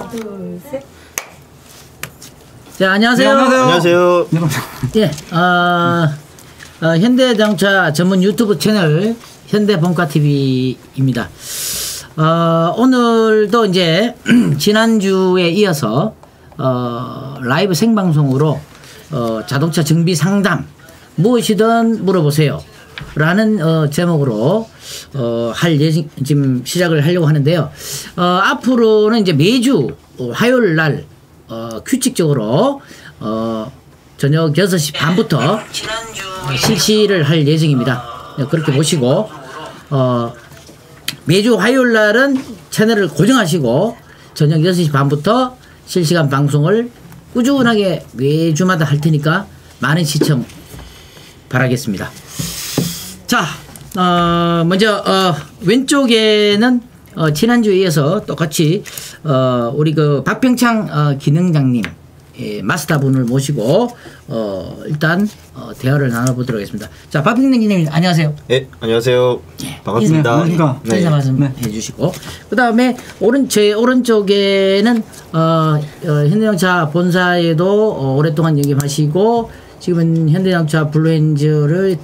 하나, 둘, 셋. 자, 안녕하세요. 네, 안녕하세요. 예, 현대자동차 전문 유튜브 채널 현대본가TV입니다. 오늘도 이제 지난주에 이어서 라이브 생방송으로 자동차 정비 상담 무엇이든 물어보세요 라는 제목으로 할 예정, 지금 시작을 하려고 하는데요. 앞으로는 이제 매주 화요일 날 규칙적으로 저녁 6시 반부터 실시를 할 예정입니다. 그렇게 보시고 매주 화요일 날은 채널을 고정하시고 저녁 6시 반부터 실시간 방송을 꾸준하게 매주마다 할 테니까 많은 시청 바라겠습니다. 자, 먼저 왼쪽에는 지난주에 이어서 똑같이 우리 그 박병창 기능장님 마스터분을 모시고 일단 대화를 나눠보도록 하겠습니다. 자, 박병창 기능님 안녕하세요. 네, 안녕하세요. 네, 반갑습니다. 인사 말씀 해주시고 그 다음에 제 오른쪽에는 현대자동차 본사에도 오랫동안 영입하시고 지금은 현대자동차 블루엔저를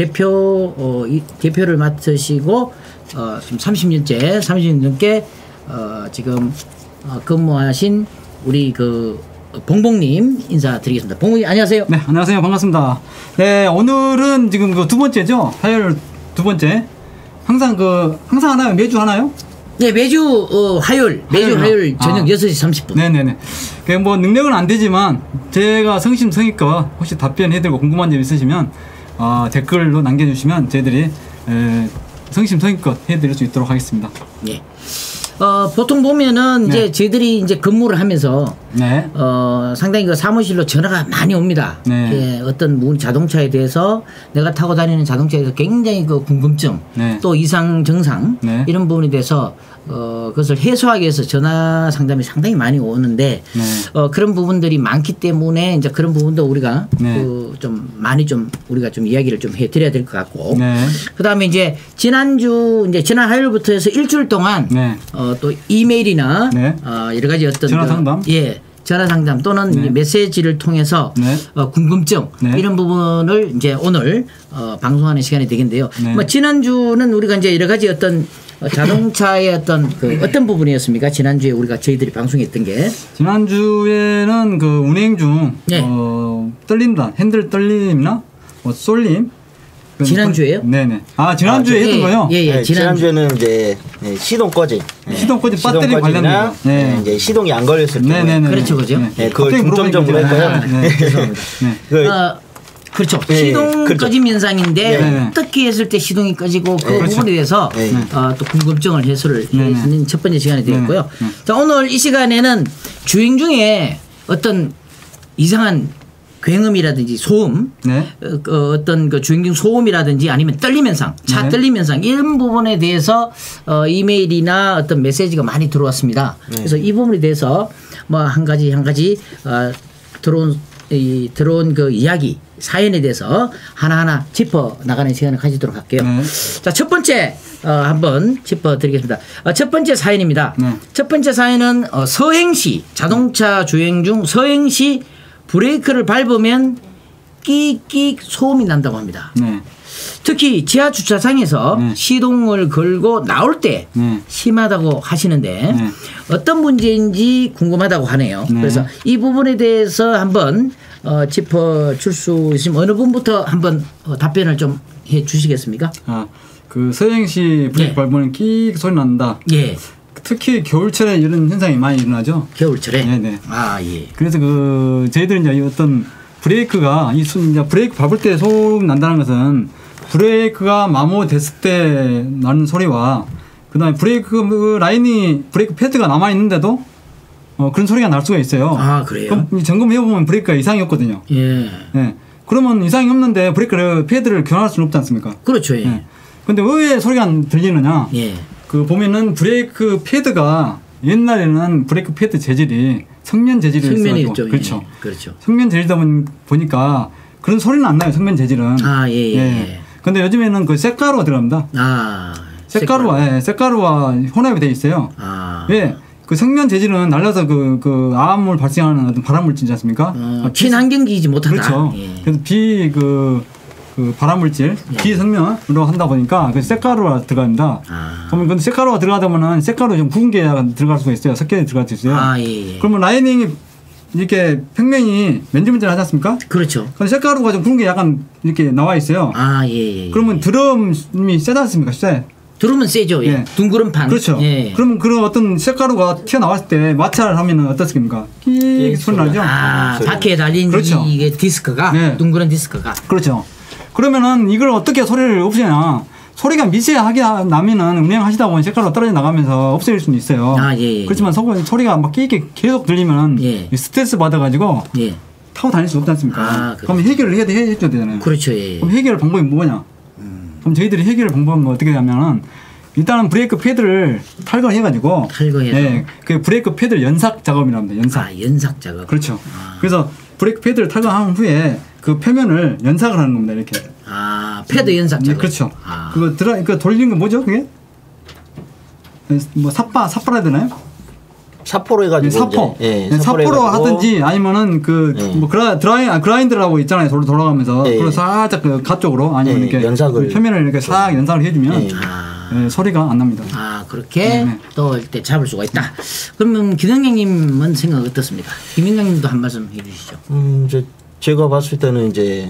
대표를 맡으시고 지금 30년 넘게 지금 근무하신 우리 그 봉봉님 인사드리겠습니다. 봉봉님 안녕하세요. 네, 안녕하세요. 반갑습니다. 네, 오늘은 지금 그 두 번째죠. 화요일 두 번째. 항상 하나요? 매주 하나요? 네, 매주 화요일 저녁 6시 30분. 네네네. 뭐 능력은 안 되지만 제가 성심성의껏 혹시 답변해드리고 궁금한 점 있으시면 댓글로 남겨주시면 저희들이 성심성의껏 해드릴 수 있도록 하겠습니다. 네. 보통 보면은 이제 저희들이 이제 근무를 하면서 상당히 그 사무실로 전화가 많이 옵니다. 예, 어떤 자동차에 대해서 내가 타고 다니는 자동차에 대해서 굉장히 그 궁금증 또 이상 증상 이런 부분에 대해서 그것을 해소하기 위해서 전화 상담이 상당히 많이 오는데 그런 부분들이 많기 때문에 이제 그런 부분도 우리가 좀 많이 좀 우리가 좀 이야기를 좀 해드려야 될 것 같고 그다음에 이제 지난 화요일부터 해서 일주일 동안 또 이메일이나 여러 가지 어떤 전화 상담 전화 상담 또는 메시지를 통해서 궁금증 이런 부분을 이제 오늘 방송하는 시간이 되겠는데요. 뭐 지난주는 우리가 이제 여러 가지 어떤 자동차의 어떤 부분이었습니까? 지난주에 저희들이 방송했던 게 지난주에는 그 운행 중 떨림단 핸들 떨림이나 쏠림 지난주에요? 네네. 지난주에 했던 거요? 예. 지난주에는 이제 시동 꺼짐. 시동 꺼짐 배터리 관련된 이제 시동이 안 걸렸을 때. 네네네. 그렇죠, 그죠? 그걸 중점적으로 했고요. 죄송합니다. 그렇죠. 시동 꺼짐 현상인데 어떻게 했을 때 시동이 꺼지고 그 부분에 대해서 또 궁금증을 해소를 하는 첫 번째 시간이 되겠고요. 자, 오늘 이 시간에는 주행 중에 어떤 이상한 굉음이라든지 소음, 어떤 그 주행 중 소음이라든지 아니면 떨림 현상, 차 떨림 현상 이런 부분에 대해서 이메일이나 어떤 메시지가 많이 들어왔습니다. 그래서 이 부분에 대해서 뭐 한 가지 들어온 그 이야기 사연에 대해서 하나하나 짚어 나가는 시간을 가지도록 할게요. 자, 첫 번째 한번 짚어 드리겠습니다. 첫 번째 사연입니다. 첫 번째 사연은 서행시 자동차 주행 중 서행시 브레이크를 밟으면 끼익 소음이 난다고 합니다. 특히 지하 주차장에서 시동을 걸고 나올 때 심하다고 하시는데 어떤 문제인지 궁금하다고 하네요. 그래서 이 부분에 대해서 한번 짚어줄 수 있으면 어느 분부터 한번 답변을 좀 해 주시겠습니까? 그 서행시 브레이크 밟으면 끼익 소리 난다. 특히 겨울철에 이런 현상이 많이 일어나죠. 겨울철에? 네네. 예. 그래서 저희들이 이제 어떤 브레이크가 브레이크 밟을 때 소음 난다는 것은 브레이크가 마모됐을 때 나는 소리와 그다음에 브레이크 라인이 브레이크 패드가 남아 있는데도 그런 소리가 날 수가 있어요. 그래요? 그럼 점검해 보면 브레이크가 이상이 없거든요. 그러면 이상이 없는데 브레이크 패드를 교환할 수는 없지 않습니까? 그렇죠. 근데 왜 소리가 안 들리느냐? 그 보면은 브레이크 패드가 옛날에는 브레이크 패드 재질이 성면 재질이었어요. 그렇죠. 성면 재질이다 보니까 그런 소리는 안 나요. 성면 재질은. 근데 요즘에는 그 쇳가루가 들어갑니다. 쇳가루와 혼합이 되어 있어요. 아. 예. 그 성면 재질은 날려서 그 암을 발생하는 어떤 발암물질이지 않습니까? 친환경기이지 못하다. 그렇죠. 예. 그래서 그 발암물질 비성면으로 한다 보니까 그 쇳가루가 들어갑니다. 그러면 근데 쇳가루가 들어가다 보면 쇳가루 좀 굵은 게 들어갈 수가 있어요. 섞여 들어갈 수 있어요. 예. 그러면 라이닝이 이렇게 평면이 맨질맨질하지 않습니까? 그렇죠. 근데 쇳가루가 좀 굵은 게 약간 이렇게 나와 있어요. 예. 그러면 드럼이 세지 않습니까? 세. 드럼은 세죠. 예. 둥그런 판. 그렇죠. 예. 그러면 그런 어떤 쇳가루가 튀어나왔을 때 마찰을 하면 어떻습니까? 끼익 소리 나죠? 바퀴에 달린 그렇죠. 이게 디스크가 네. 둥그런 디스크가. 그렇죠. 그러면은 이걸 어떻게 소리를 없애냐? 소리가 미세하게 나면은 운행하시다 보면 쇳가루가 떨어져 나가면서 없애질 수는 있어요. 예. 그렇지만 소리가 막 끼익 계속 들리면 스트레스 받아가지고 타고 다닐 수 없지 않습니까? 그럼 해결을 해줘야 되잖아요. 그렇죠. 예. 그럼 해결 방법이 뭐냐? 그럼 저희들이 해결 방법은 어떻게 하냐면은 일단은 브레이크 패드를 탈거해가지고 그 브레이크 패드를 연삭 작업이랍니다. 연삭. 연삭 작업. 그렇죠. 그래서 브레이크 패드를 탈거한 후에 그 표면을 연삭을 하는 겁니다. 이렇게. 패드 연삭 작업. 그렇죠. 그거 돌리는 거 뭐죠? 그게? 뭐 삿바라 해야 되나요? 사포로 해가지고 사포. 사포로 하든지 아니면은 뭐 그라인더라고 있잖아요. 돌아가면서 그걸 살짝 그 가쪽으로 아니면 이렇게 연삭을 표면을 이렇게 싹 연삭을 해주면 소리가 안 납니다. 그렇게 또 이때 잡을 수가 있다. 그러면 김영장님은 생각 어떻습니까? 김영장님도 한 말씀 해주시죠. 제가 봤을 때는 이제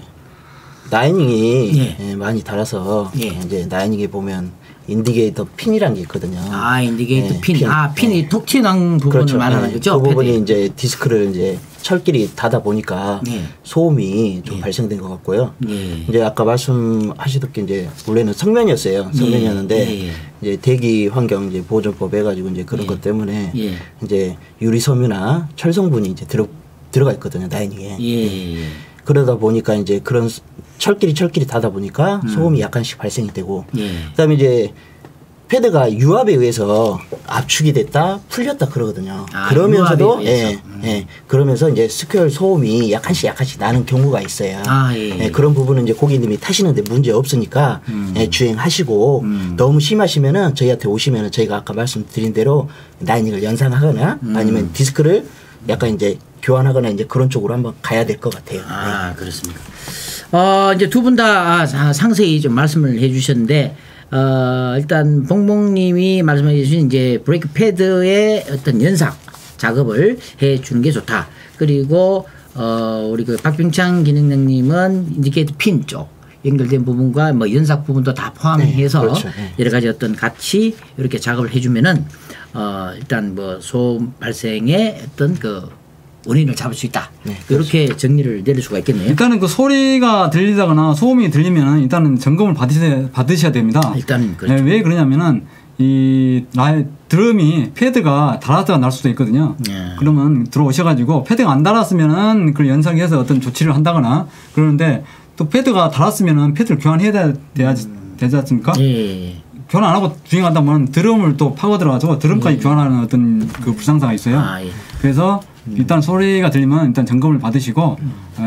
라이닝이 많이 달아서 이제 라이닝에 보면 인디게이터 핀이라는 게 있거든요. 인디게이터 핀. 핀이 톡 튀어나온 부분을 그렇죠. 말하는 거죠. 그 부분이 이제 디스크를 이제 철끼리 닫아 보니까 소음이 좀 발생된 것 같고요. 이제 아까 말씀하시듯이 이제 원래는 성면이었어요. 성면이었는데 이제 대기 환경 이제 보존법 해가지고 이제 그런 것 때문에 이제 유리 섬유나 철 성분이 이제 들어가 있거든요. 라이닝에. 그러다 보니까 이제 그런 철끼리 닫아 보니까 소음이 약간씩 발생이 되고 그다음에 이제 패드가 유압에 의해서 압축이 됐다 풀렸다 그러거든요. 그러면서도 그러면서 이제 스퀘어 소음이 약간씩 나는 경우가 있어요. 그런 부분은 이제 고객님이 타시는데 문제 없으니까 주행하시고 너무 심하시면은 저희한테 오시면은 저희가 아까 말씀드린 대로 라이닝을 연상하거나 아니면 디스크를 약간 이제 교환하거나 이제 그런 쪽으로 한번 가야 될 것 같아요. 그렇습니다. 이제 두 분 다 상세히 좀 말씀을 해주셨는데 일단 봉봉님이 말씀해 주신 이제 브레이크 패드의 어떤 연삭 작업을 해 주는 게 좋다. 그리고 우리 그 박병창 기능장님은 인디케이터 핀 쪽 연결된 부분과 뭐 연삭 부분도 다 포함해서 그렇죠. 여러 가지 어떤 같이 이렇게 작업을 해주면은 일단 뭐 소음 발생의 어떤 그 원인을 잡을 수 있다. 이렇게 그렇죠. 정리를 내릴 수가 있겠네요. 일단은 그 소리가 들리다거나 소음이 들리면 일단은 점검을 받으셔야 됩니다. 일단은 그렇죠. 왜 그러냐면은 이 드럼이 패드가 닳았다가 날 수도 있거든요. 그러면 들어오셔가지고 패드가 안 닳았으면은 그걸 연상해서 어떤 조치를 한다거나 그러는데 또 패드가 닳았으면은 패드를 교환해야 되지 않습니까? 교환 안 하고 주행하다면 드럼을 또 파고 들어가서 드럼까지 교환하는 어떤 그 불상사가 있어요. 그래서 일단 소리가 들리면 일단 점검을 받으시고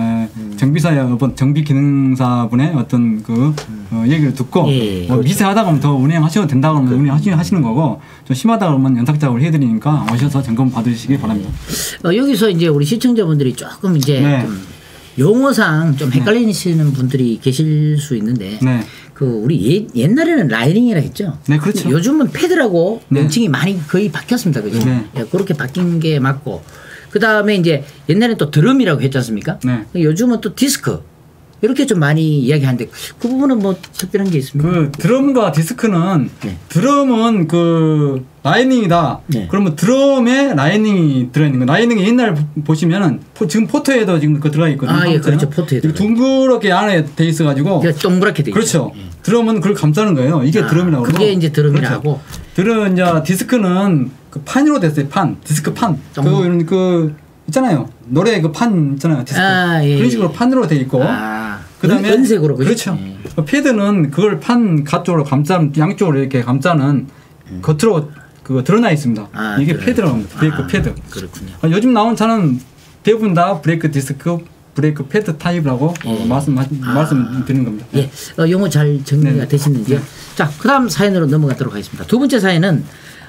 정비사의 정비 기능사분의 어떤 그 얘기를 듣고 뭐 미세하다 그러면 더 운행하셔도 된다 그러면 운행하시는 거고 좀 심하다 그러면 연삭 작업을 해드리니까 오셔서 점검 받으시기 바랍니다. 여기서 이제 우리 시청자분들이 조금 이제 좀 용어상 좀 헷갈리시는 분들이 계실 수 있는데 그 우리 옛날에는 라이닝이라 했죠. 네, 그렇죠. 요즘은 패드라고 명칭이 많이 거의 바뀌었습니다. 그죠? 그렇게 바뀐 게 맞고 그 다음에 이제 옛날에 또 드럼이라고 했지 않습니까? 요즘은 또 디스크 이렇게 좀 많이 이야기하는데 그 부분은 뭐 특별한 게 있습니까? 그 드럼과 디스크는 드럼은 그 라이닝이다. 그러면 드럼에 라이닝이 들어있는 거. 라이닝이 옛날 보시면은 지금 포트에도 지금 그 들어가 있거든요. 그렇죠. 포트에 둥그렇게 안에 돼 있어가지고. 동그랗게 돼 있죠. 그렇죠. 드럼은 그걸 감싸는 거예요. 이게 드럼이라고. 그게 이제 드럼이라고. 그렇죠. 이제 디스크는 그 판으로 됐어요. 판, 디스크 판. 그 있잖아요. 노래 그 판 있잖아요. 디스크. 그런 식으로 판으로 돼 있고. 그다음에 은색으로 그렇죠. 패드는 그걸 판 가쪽으로 감싸는 양쪽으로 이렇게 감싸는 겉으로 그거 드러나 있습니다. 이게 패드라고 합니다. 브레이크 패드. 그렇군요. 요즘 나온 차는 대부분 다 브레이크 디스크, 브레이크 패드 타입이라고 말씀드리는 겁니다. 용어 잘 정리가 되시는지요? 자, 그다음 사연으로 넘어가도록 하겠습니다. 두 번째 사연은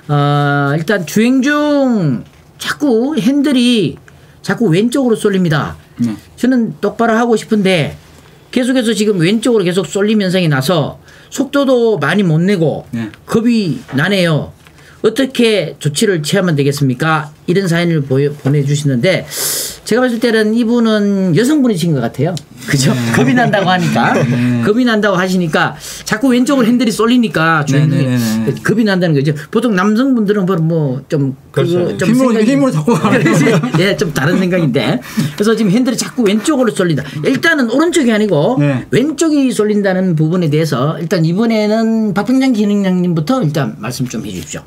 일단 주행 중 자꾸 핸들이 자꾸 왼쪽으로 쏠립니다. 저는 똑바로 하고 싶은데 계속해서 지금 왼쪽으로 계속 쏠림 현상이 나서 속도도 많이 못 내고 겁이 나네요. 어떻게 조치를 취하면 되겠습니까? 이런 사연을 보내주시는데 제가 봤을 때는 이분은 여성분이신 것 같아요. 그죠? 겁이 난다고 하니까. 겁이 난다고 하시니까 자꾸 왼쪽으로 핸들이 쏠리니까 겁이 난다는 거죠. 보통 남성분들은 뭐 좀 그렇죠. 힘으로 자꾸 예, 좀 다른 생각인데. 그래서 지금 핸들이 자꾸 왼쪽으로 쏠린다. 일단은 오른쪽이 아니고 왼쪽이 쏠린다는 부분에 대해서 일단 이번에는 박병장 기능장님부터 일단 말씀 좀 해 주십시오.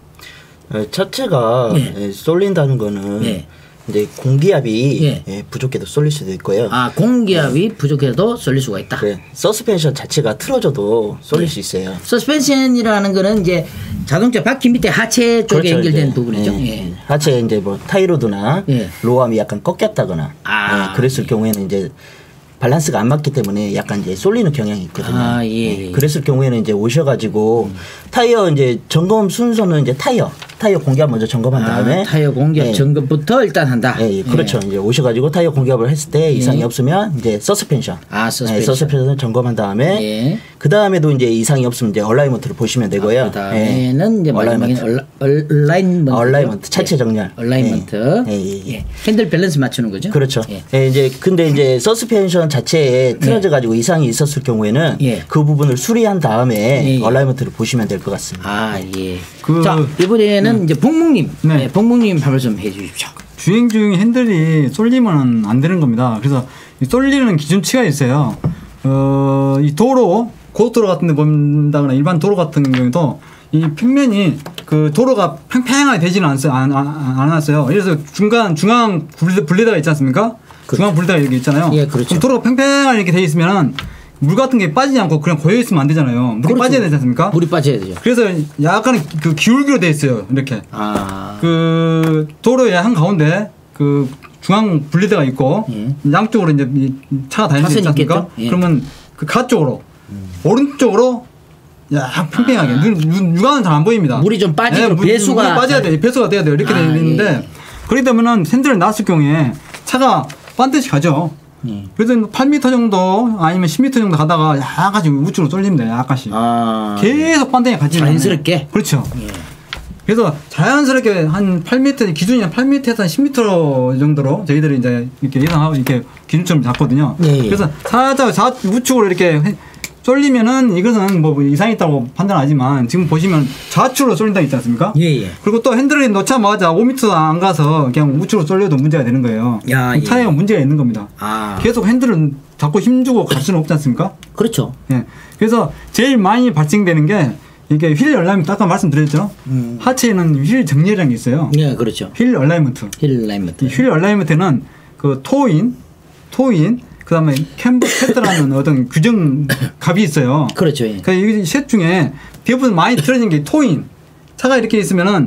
차체가 쏠린다는 거는 이제 공기압이 부족해도 쏠릴 수도 있고요. 아, 공기압이 부족해도 쏠릴 수가 있다. 네. 서스펜션 자체가 틀어져도 쏠릴 수 있어요. 서스펜션이라는 거는 이제 자동차 바퀴 밑에 하체 쪽에 그렇죠, 연결된 이제. 부분이죠. 하체 이제 뭐 타이로드나 로암이 약간 꺾였다거나 그랬을 경우에는 이제 밸런스가 안 맞기 때문에 약간 이제 쏠리는 경향이 있거든요. 그랬을 경우에는 이제 오셔가지고 타이어 이제 점검 순서는 이제 타이어 공기압 먼저 점검한 다음에 타이어 공기압 점검부터 일단 한다. 그렇죠. 이제 오셔가지고 타이어 공기압을 했을 때 이상이 없으면 이제 서스펜션. 서스펜션 점검한 다음에 그 다음에도 이제 이상이 없으면 이제 얼라이먼트를 보시면 되고요. 그 다음에는 이제 얼라이먼트 차체 정렬. 얼라이먼트. 핸들 밸런스 맞추는 거죠. 그렇죠. 이제 근데 이제 서스펜션 자체에 틀어져 가지고 이상이 있었을 경우에는 그 부분을 수리한 다음에 얼라이먼트를 보시면 될 것 같습니다. 자, 이번에는 이제 복묵님, 복묵님 한번 좀 해주십시오. 주행 중 핸들이 쏠리면 안 되는 겁니다. 그래서 쏠리는 기준치가 있어요. 이 도로, 고속도로 같은 데 본다거나 일반 도로 같은 경우도 이 평면이 그 도로가 팽팽하게 되지는 않았어요. 그래서 중앙 분리대가 있지 않습니까? 중앙 분리대가 이렇게 있잖아요. 그렇죠. 도로가 팽팽하게 이렇게 돼 있으면 물 같은 게 빠지지 않고 그냥 고여 있으면 안 되잖아요. 물이 빠져야 되지 않습니까? 물이 빠져야 되죠. 그래서 약간 그 기울기로 돼 있어요. 이렇게. 그 도로의 한 가운데 그 중앙 분리대가 있고 양쪽으로 이제 차가 다니는 데 있지 않습니까? 그러면 그 가쪽으로 오른쪽으로 팽팽하게 육안은 잘 안 보입니다. 물이 좀 빠지고 배수가 물이 빠져야 돼. 배수가 돼야 돼요. 이렇게 돼 있는데 그렇기 때문에는 핸들을 놨을 경우에 차가 반드시 가죠. 그래서 8m 정도 아니면 10m 정도 가다가 약간씩 우측으로 쏠립니다. 약간씩. 계속 반대에 가지 자연스럽게. 그렇죠. 그래서 자연스럽게 한 8m 기준이 한 8m에서 한 10m 정도로 저희들이 이제 이렇게 예상하고 이렇게 기준점을 잡거든요. 그래서 살짝 우측으로 이렇게 쏠리면은 이것은 뭐 이상이 있다고 판단하지만 지금 보시면 좌측으로 쏠린다 있지 않습니까? 그리고 또 핸들을 놓자마자 5m 안 가서 그냥 우측으로 쏠려도 문제가 되는 거예요. 차에가 문제가 있는 겁니다. 계속 핸들은 자꾸 힘주고 갈 수는 없지 않습니까? 그렇죠. 그래서 제일 많이 발생되는 게 이게 휠 얼라이먼트 아까 말씀드렸죠. 하체에는 휠 정렬이라는 게 있어요. 그렇죠. 휠 얼라이먼트. 휠 얼라이먼트는 그 토인 그다음에 캠버 패드라는 어떤 규정 값이 있어요. 그렇죠. 그러니까 이 셋 중에 대부분 많이 틀어진 게 토인. 차가 이렇게 있으면은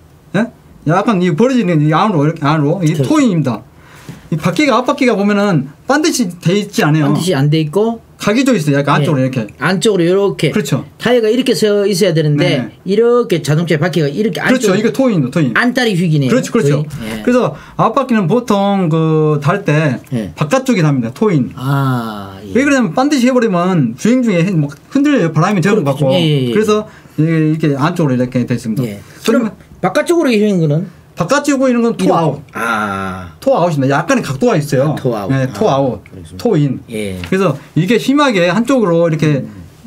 약간 이 벌어지는 이 안으로 이게 그렇죠. 토인입니다. 이 바퀴가 앞바퀴가 보면은 반드시 돼 있지 않아요. 반드시 안 돼 있고 각이져 있어요. 약간 안쪽으로 이렇게. 안쪽으로 이렇게. 그렇죠. 타이어가 이렇게 서 있어야 되는데 이렇게 자동차 바퀴가 이렇게 그렇죠. 이게 토인. 안다리 휘기네요. 그렇죠. 그래서 앞바퀴는 보통 그 달 때 바깥쪽에 답니다. 토인. 왜 그러냐면 반드시 해버리면 주행 중에 뭐 흔들려요. 바람이 저는 받고. 그래서 이게 안쪽으로 이렇게 돼 있습니다. 그럼 바깥쪽으로 이런 거는? 바깥쪽으로 이런 건 토아웃. 토아웃입니다. 약간의 각도가 있어요. 토아웃. 토인. 그래서 이게 심하게 한쪽으로 이렇게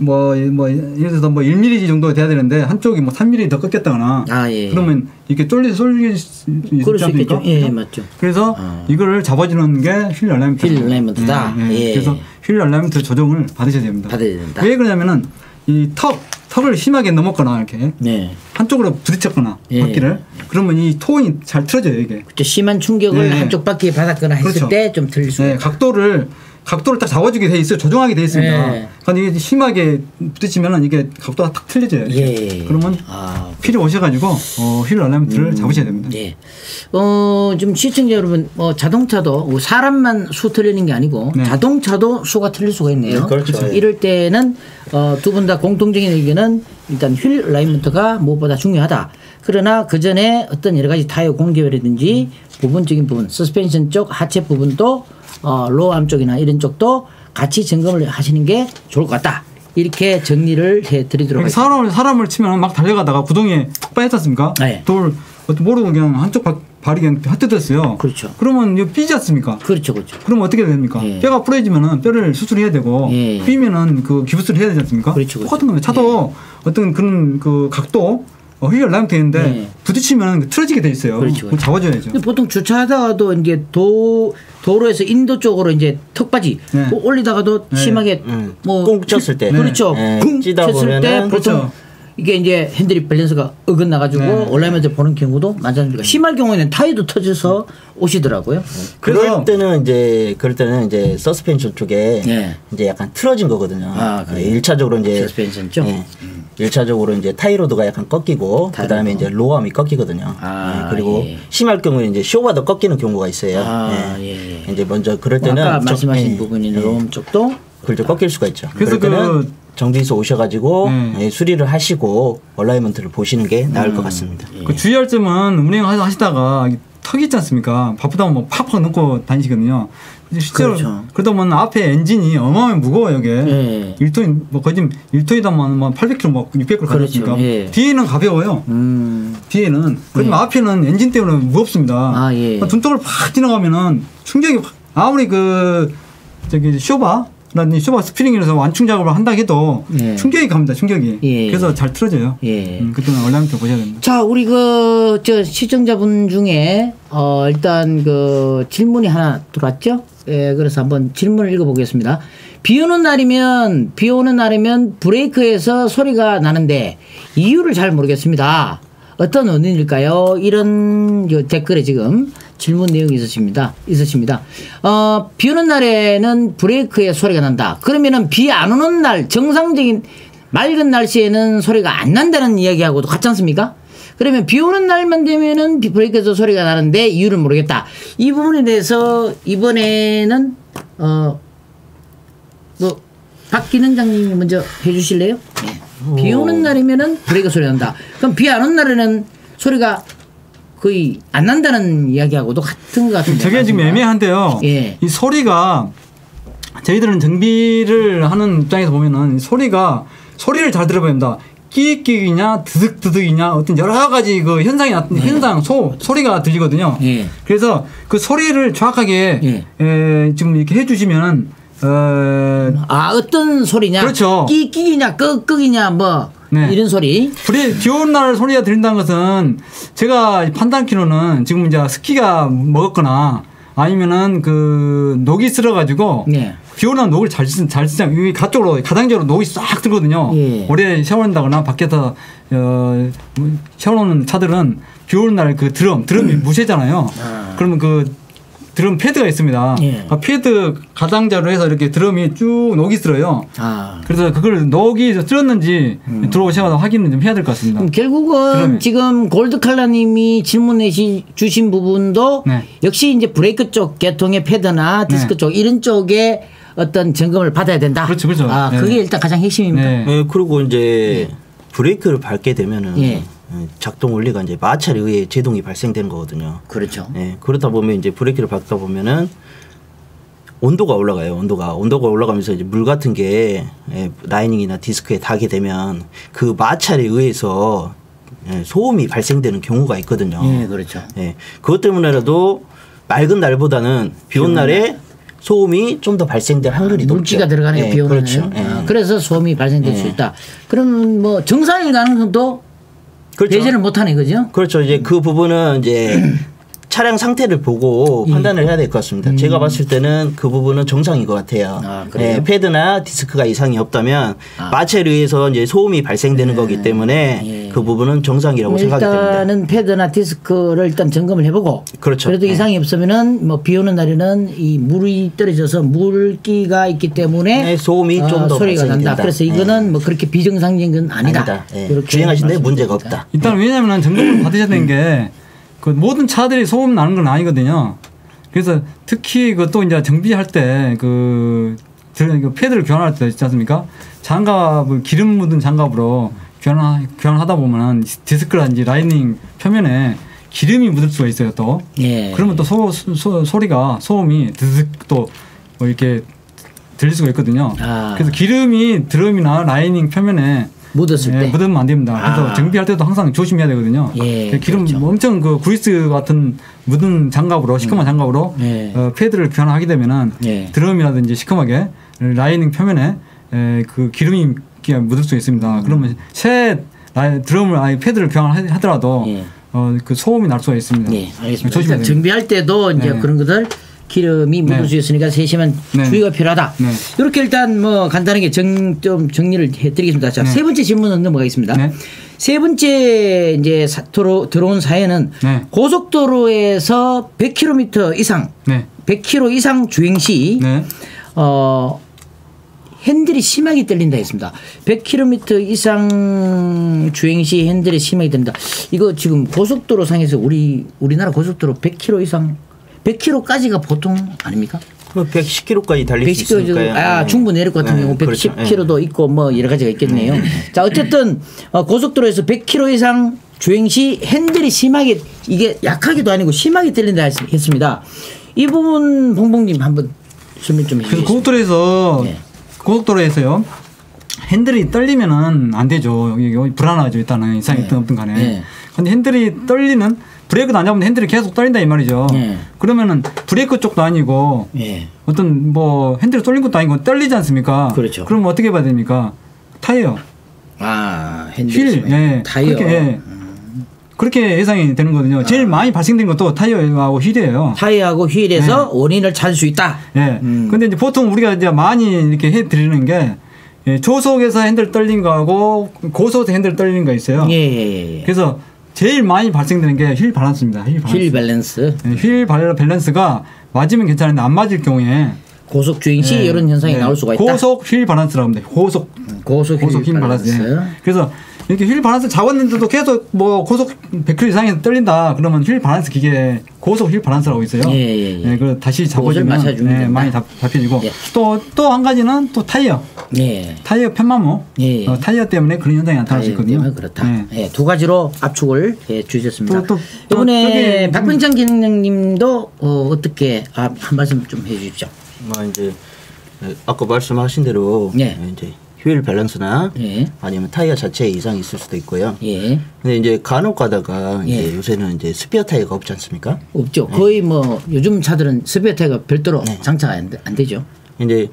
예를 들어서 1mm 정도 돼야 되는데 한쪽이 3mm 더 꺾였다거나 그러면 이렇게 쏠릴 수 있지 않습니까? 맞죠. 그래서 이거를 잡아주는 게 휠 얼라이먼트다. 그래서 휠 얼라이먼트 조정을 받으셔야 됩니다. 왜 그러냐면은 이 턱을 심하게 넘었거나 이렇게 한쪽으로 부딪혔거나 바퀴를 그러면 이 토인이 잘 틀어져요 이게. 그렇죠. 심한 충격을 한쪽 바퀴에 받았거나 했을 때 좀 틀릴 수 있어요. 각도를 딱 잡아주게 돼 있어요. 조정하게 돼 있습니다. 그런데 이게 심하게 부딪히면은 이게 각도가 딱 틀려져요. 그러면 필요 오셔가지고 휠 얼라이먼트를 잡으셔야 됩니다. 지금 시청자 여러분, 자동차도 사람만 수 틀리는 게 아니고 자동차도 수가 틀릴 수가 있네요. 그렇죠. 이럴 때는 두 분 다 공통적인 의견은 일단 휠 얼라이먼트가 무엇보다 중요하다. 그러나 그 전에 어떤 여러 가지 타이어 공개율이라든지 부분적인 부분, 서스펜션 쪽 하체 부분도 로암 쪽이나 이런 쪽도 같이 점검을 하시는 게 좋을 것 같다. 이렇게 정리를 해드리도록 하겠습니다. 사람을 치면 막 달려가다가 구덩이에 툭 빠졌지 않습니까? 네. 돌 모르고 그냥 한쪽 발이 그냥 헛뜯었어요. 그렇죠. 그러면 이거 삐지 않습니까? 그렇죠, 그렇죠. 그러면 어떻게 됩니까? 예. 뼈가 부러지면은 뼈를 수술해야 되고 삐면은 그 기부술을 해야 되지 않습니까? 그렇죠, 그렇죠. 똑같은 겁니다. 차도 어떤 그런 그 각도 휘결나면 되는데 부딪히면 틀어지게 돼 있어요. 그렇죠. 그럼 잡아줘야죠. 근데 보통 주차하다가도 이제 도로에서 인도 쪽으로 이제 턱받이 올리다가도 심하게 뭐 꽁 쳤을 때 그렇죠. 쿵 쳤을 때 보통 그렇죠. 이게 이제 핸들이 밸런스가 어긋나가지고 올라오면서 보는 경우도 많잖습니까. 심할 경우에는 타이어도 터져서 오시더라고요. 그럴 때는 이제 서스펜션 쪽에 이제 약간 틀어진 거거든요. 그래요? 1차적으로 이제 서스펜션 쪽. 1차적으로 이제 타이로드가 약간 꺾이고 그다음에 이제 로암이 꺾이거든요. 그리고 심할 경우에 이제 쇼바도 꺾이는 경우가 있어요. 이제 먼저 그럴 때는 아까 말씀하신 부분인 로암 쪽도 그렇죠. 꺾일 수가 있죠. 그래서 그럴 때는 정비소 오셔가지고 수리를 하시고 얼라이먼트를 보시는 게 나을 것 같습니다. 그 주의할 점은 운행하시다가 턱 있지 않습니까? 바쁘다면 뭐 팍팍 넣고 다니시거든요. 실제로 그렇죠. 그러다 보면 앞에 엔진이 어마어마하게 무거워요. 이게 1톤 뭐 거의 1톤이다만 뭐 800kg 뭐 600kg 가졌으니까 뒤에는 가벼워요. 뒤에는 그렇지만 앞에는 엔진 때문에 무겁습니다. 둔턱을 팍 지나가면은 충격이 아무리 그 저기 쇼바 스프링이라서 완충 작업을 한다 해도 충격이 갑니다. 충격이. 그래서 잘 틀어져요. 그때는 얼라이먼트 보셔야 됩니다. 자, 우리 시청자분 중에 일단 그 질문이 하나 들어왔죠. 그래서 한번 질문을 읽어보겠습니다. 비 오는 날이면 브레이크에서 소리가 나는데 이유를 잘 모르겠습니다. 어떤 원인일까요? 이런 댓글에 지금 질문 내용이 있으십니다. 비 오는 날에는 브레이크에 소리가 난다. 그러면은 비 안 오는 날, 정상적인 맑은 날씨에는 소리가 안 난다는 이야기하고도 같지 않습니까? 그러면 비 오는 날만 되면은 브레이크에서 소리가 나는데 이유를 모르겠다. 이 부분에 대해서 이번에는 박 기능장님이 먼저 해주실래요? 비 오는 날이면은 브레이크 소리 난다. 그럼 비 안 오는 날에는 소리가 거의 안 난다는 이야기하고도 같은 것 같은데. 저게 지금 애매한데요. 이 소리가 저희들은 정비를 하는 입장에서 보면은 소리를 잘 들어봐야 됩니다. 끼익끼익이냐 드득드득이냐 어떤 여러 가지 그 현상이 소리가 들리거든요. 그래서 그 소리를 정확하게 지금 이렇게 해주시면은 어떤 소리냐? 그렇죠. 끼익끼익이냐 끄끄이냐 뭐 이런 소리. 비 오는 날 소리가 들린다는 것은 제가 판단키로는 지금 이제 스키가 먹었거나 아니면은 그 녹이 쓸어가지고 비 오는 날 녹을 잘 쓰자 여기 가장적으로 녹이 싹 들거든요. 오래 샤워한다거나 밖에서 샤워하는 차들은 비 오는 날 그 드럼이 무쇠잖아요. 그러면 그 드럼 패드가 있습니다. 패드 가장자로 해서 이렇게 드럼이 쭉 녹이 쓸어요. 그래서 그걸 녹이 쓸었는지 들어오셔서 확인을 좀 해야 될 것 같습니다. 결국은 지금 골드칼라님이 질문해 주신 부분도 역시 이제 브레이크 쪽 계통의 패드나 디스크 쪽 이런 쪽에 어떤 점검을 받아야 된다. 그렇죠. 그게 일단 가장 핵심입니다. 그리고 이제 브레이크를 밟게 되면은 작동 원리가 이제 마찰에 의해 제동이 발생되는 거거든요. 그렇죠. 그러다 보면 이제 브레이크를 밟다 보면은 온도가 올라가요. 온도가 올라가면서 이제 물 같은 게 라이닝이나 디스크에 닿게 되면 그 마찰에 의해서 소음이 발생되는 경우가 있거든요. 그렇죠. 그것 때문에라도 맑은 날보다는 비 온 날에 소음이 좀 더 발생될 확률이 높죠. 물기가 들어가네요. 비 오면. 그렇죠. 그래서 소음이 발생될 수 있다. 그럼 뭐 정상일 가능성도 배제를 못하네, 그죠? 그렇죠. 이제 그 부분은 이제 차량 상태를 보고 판단을 해야 될 것 같습니다. 제가 봤을 때는 그 부분은 정상인 것 같아요. 패드나 디스크가 이상이 없다면 마찰에 의해서 이제 소음이 발생되는 거기 때문에 그 부분은 정상이라고 생각이 됩니다. 일단은 패드나 디스크를 일단 점검을 해보고 그렇죠. 그래도 이상이 없으면은 뭐 비 오는 날에는 이 물이 떨어져서 물기가 있기 때문에 소음이 좀 더 소리가 발생된다. 난다. 그래서 이거는 뭐 그렇게 비정상적인 건 아니다. 주행하시는데 문제가 없다. 일단 왜냐하면 점검을 받으셔야 되는 게 그 모든 차들이 소음 나는 건 아니거든요. 그래서 특히 그 또 이제 정비할 때 그 패드를 교환할 때 있지 않습니까? 장갑을 기름 묻은 장갑으로 교환하다 보면 디스크라든지 라이닝 표면에 기름이 묻을 수가 있어요 또. 예. 그러면 또 소리가 소음이 드득 또 뭐 이렇게 들릴 수가 있거든요. 그래서 기름이 드럼이나 라이닝 표면에 묻었을 때 묻으면 안 됩니다. 그래서 정비할 때도 항상 조심해야 되거든요. 예, 기름 그렇죠. 엄청 그 그리스 같은 묻은 장갑으로 시커먼 장갑으로 패드를 교환하게 되면은 드럼이라든지 시커멓게 라이닝 표면에 그 기름이 묻을 수 있습니다. 그러면 새 드럼을 패드를 교환하더라도 그 소음이 날 수가 있습니다. 네, 알겠습니다. 일단 정비할 때도 이제 그런 것들 기름이 묻을 수 있으니까 세심한 주의가 필요하다. 이렇게 일단 뭐 간단하게 좀 정리를 해드리겠습니다. 자, 세 번째 질문은 넘어가겠습니다. 세 번째 이제 들어온 사연은 고속도로에서 100km 이상, 100km 이상 주행 시 핸들이 심하게 떨린다 했습니다. 100km 이상 주행 시 핸들이 심하게 떨린다. 이거 지금 고속도로 상에서 우리나라 고속도로 100km 이상 100km까지가 보통 아닙니까? 110km까지 달릴 수 있으니까요. 중부 내륙 같은 경우 110km도 있고 뭐 여러 가지가 있겠네요. 자, 어쨌든 고속도로에서 100km 이상 주행 시 핸들이 심하게 이게 약하게도 아니고 심하게 떨린다 했습니다. 이 부분 봉봉님 한번 설명 좀 해주세요. 고속도로에서요. 핸들이 떨리면은 안 되죠. 이게 불안하죠. 일단은 이상이 있든 없든 간에. 근데 핸들이 떨리는 브레이크도 안 잡으면 핸들이 계속 떨린다 이 말이죠. 그러면은 브레이크 쪽도 아니고 어떤 뭐 핸들이 떨린 것도 아니고 떨리지 않습니까? 그렇죠. 그럼 어떻게 봐야 됩니까? 타이어. 핸들. 타이어. 그렇게 예상이 되는 거거든요. 제일 많이 발생된 것도 타이어하고 휠이에요. 타이어하고 휠에서 원인을 찾을 수 있다. 근데 이제 보통 우리가 이제 많이 이렇게 해 드리는 게 조속에서 핸들 떨린 거하고 고속에서 핸들 떨리는 거 있어요. 그래서 제일 많이 발생되는 게 휠 밸런스입니다. 휠 밸런스. 휠 밸런스가 맞으면 괜찮은데 안 맞을 경우에 고속 주행 시 이런 현상이 나올 수가 있다. 고속 휠 밸런스라고 합니다. 고속 휠 밸런스. 그래서 이렇게 휠 밸런스 잡았는데도 계속 뭐 고속 100km 이상에서 떨린다. 그러면 휠 밸런스 기계 고속 휠 밸런스라고 있어요. 그 다시 잡아주면 많이 잡혀지고 또 한 가지는 또 타이어. 타이어 편마모. 타이어 때문에 그런 현상이 나타날 수 있거든요. 그렇다. 두 가지로 압축을 해 주셨습니다. 이번에 박병창 기능님도 어떻게 한 말씀 좀 해주십시오. 이제 아까 말씀하신 대로 이제 휠 밸런스나 아니면 타이어 자체에 이상이 있을 수도 있고요. 근데 이제 간혹 가다가 이제 요새는 이제 스페어 타이어가 없지 않습니까? 없죠. 거의 뭐 요즘 차들은 스페어 타이어가 별도로 장착 안 되죠. 이제